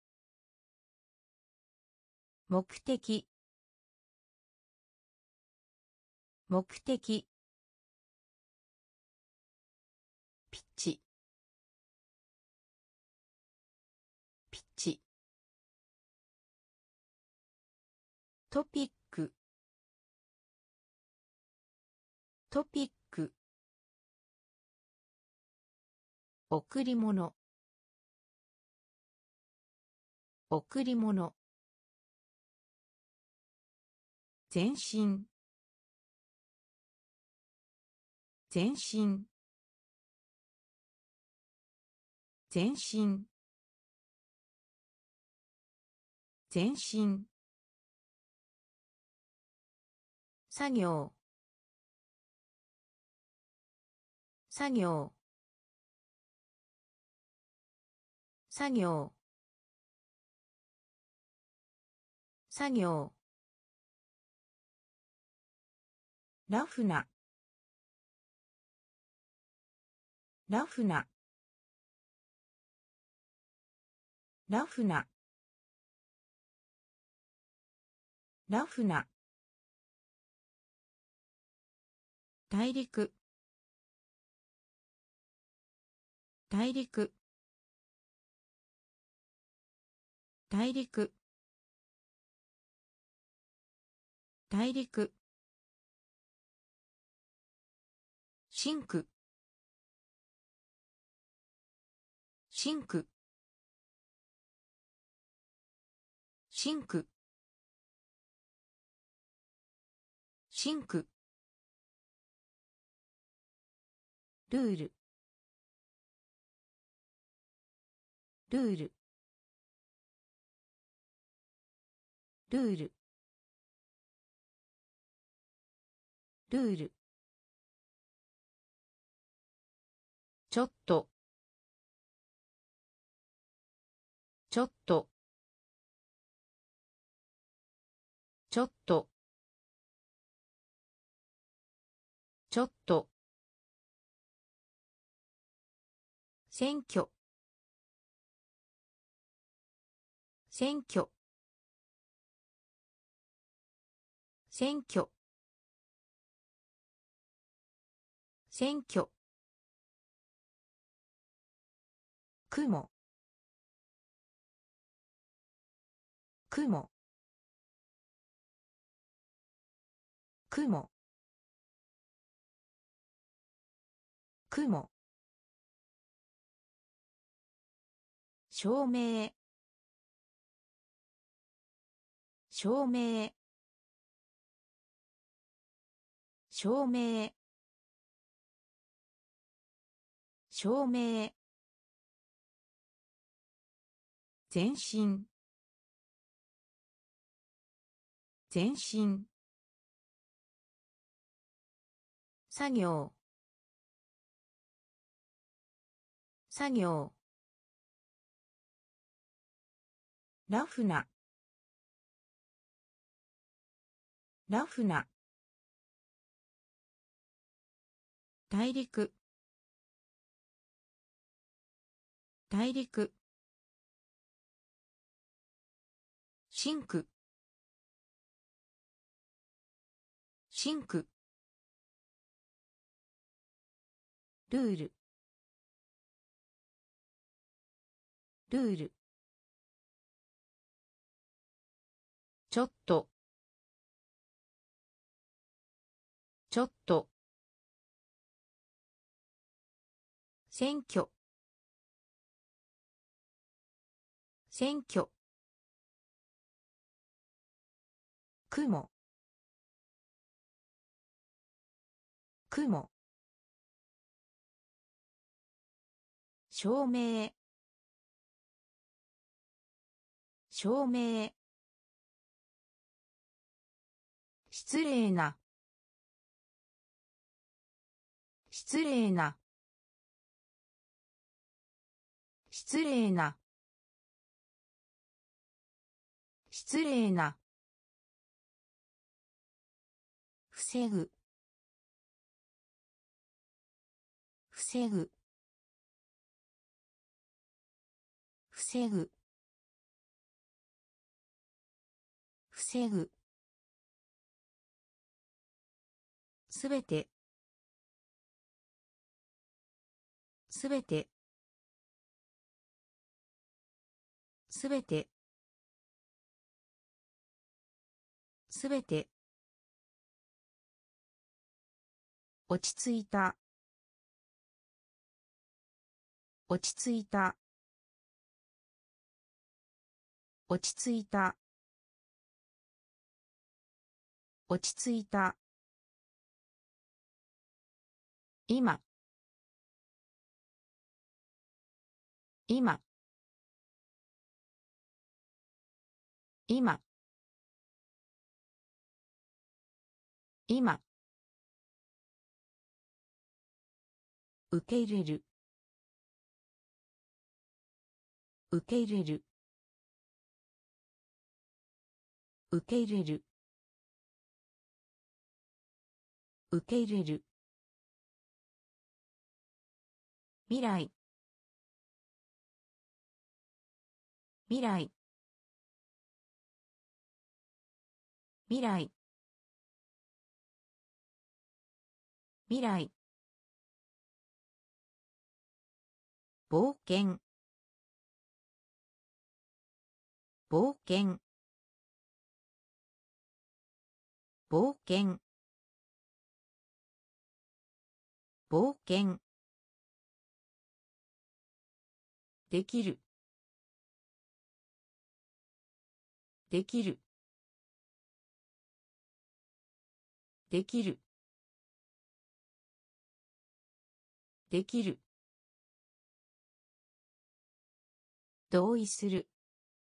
Speaker 1: 目的、目的、ピッチ、ピッチ、トピック、トピック、贈り物、贈り物、全身、全身、全身、全身、作業、作業、作業、作業、ラフな、ラフな、ラフな、ラフな、大陸、大陸、大陸、大陸、シンク、シンク、シンク、シンク、ルール、ルール、ルール、ルール、ちょっと、ちょっと、ちょっと、ちょっと、選挙、選挙、 選挙選挙雲雲雲雲証明証明証明証明前進前進作業作業ラフなラフな大陸大陸シンクシンクルールルールちょっとちょっと選挙選挙雲雲証明証明失礼な失礼な失礼な失礼な防ぐ防ぐ防ぐ防ぐすべてすべてすべてすべて落ち着いた落ち着いた落ち着いた落ち着いた今今今今受け入れる受け入れる受け入れる受け入れる未来未来未来未来冒険冒険冒険冒険できるできるできるできる同意する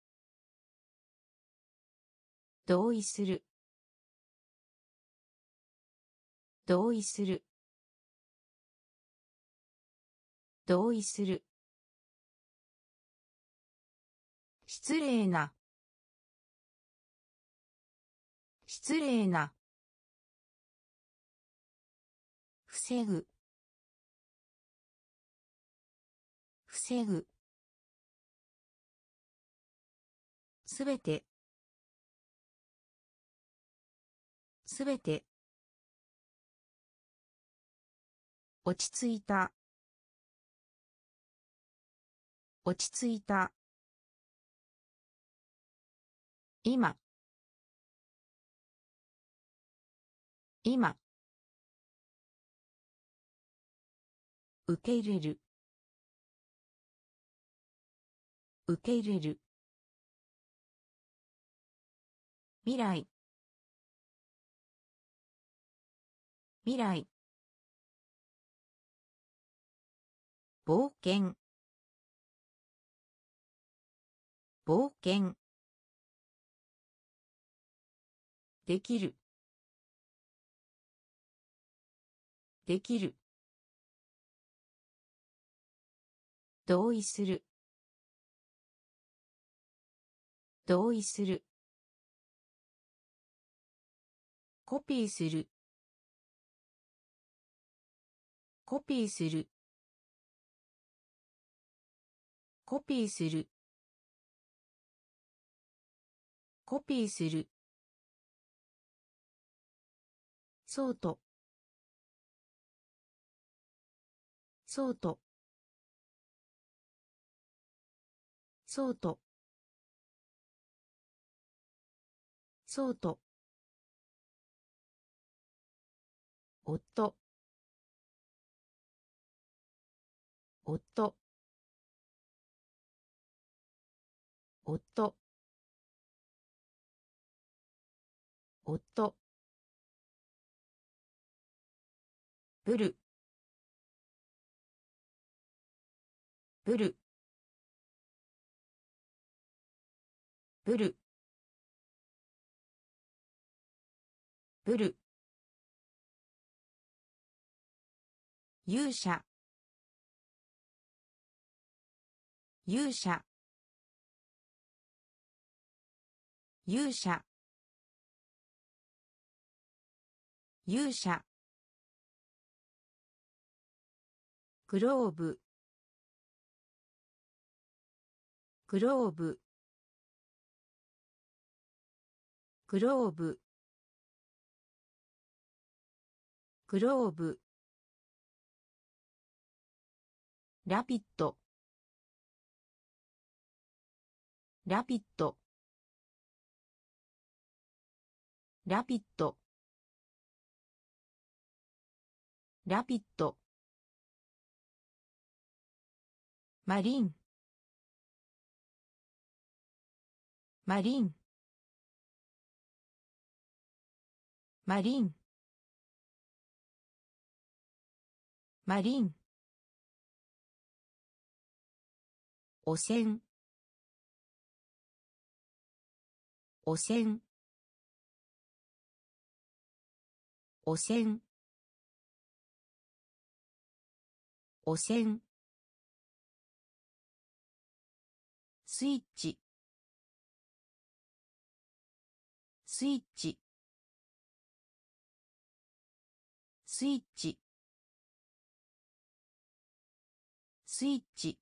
Speaker 1: 同意する同意する同意する失礼な失礼な防ぐ防ぐすべてすべて落ち着いた落ち着いた今今受け入れる受け入れる未来未来冒険冒険できるできる同意する同意するコピーするコピーするコピーするコピーするそうとそうとそうとそうと夫夫夫夫ブルブルブルブル勇者勇者勇者勇者グローブグローブグローブグローブラピッドラピッドラピッドラピッドマリンマリンマリンマリン汚染汚染汚染汚染スイッチスイッチスイッチスイッチ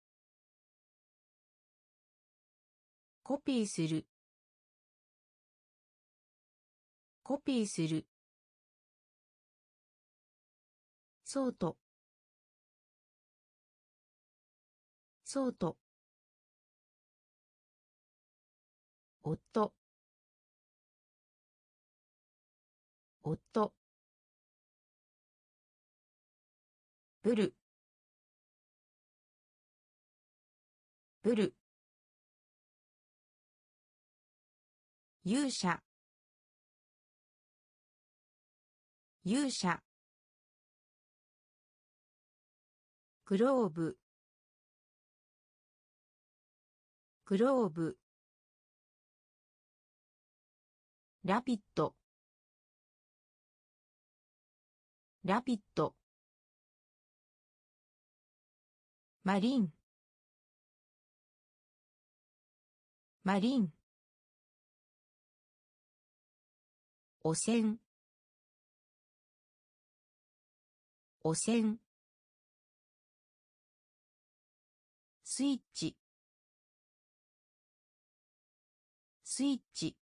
Speaker 1: コピーするコピーするそうとそうと夫夫ブルブル勇者勇者グローブグローブラピッドラピッドマリンマリン汚染汚染スイッチスイッチ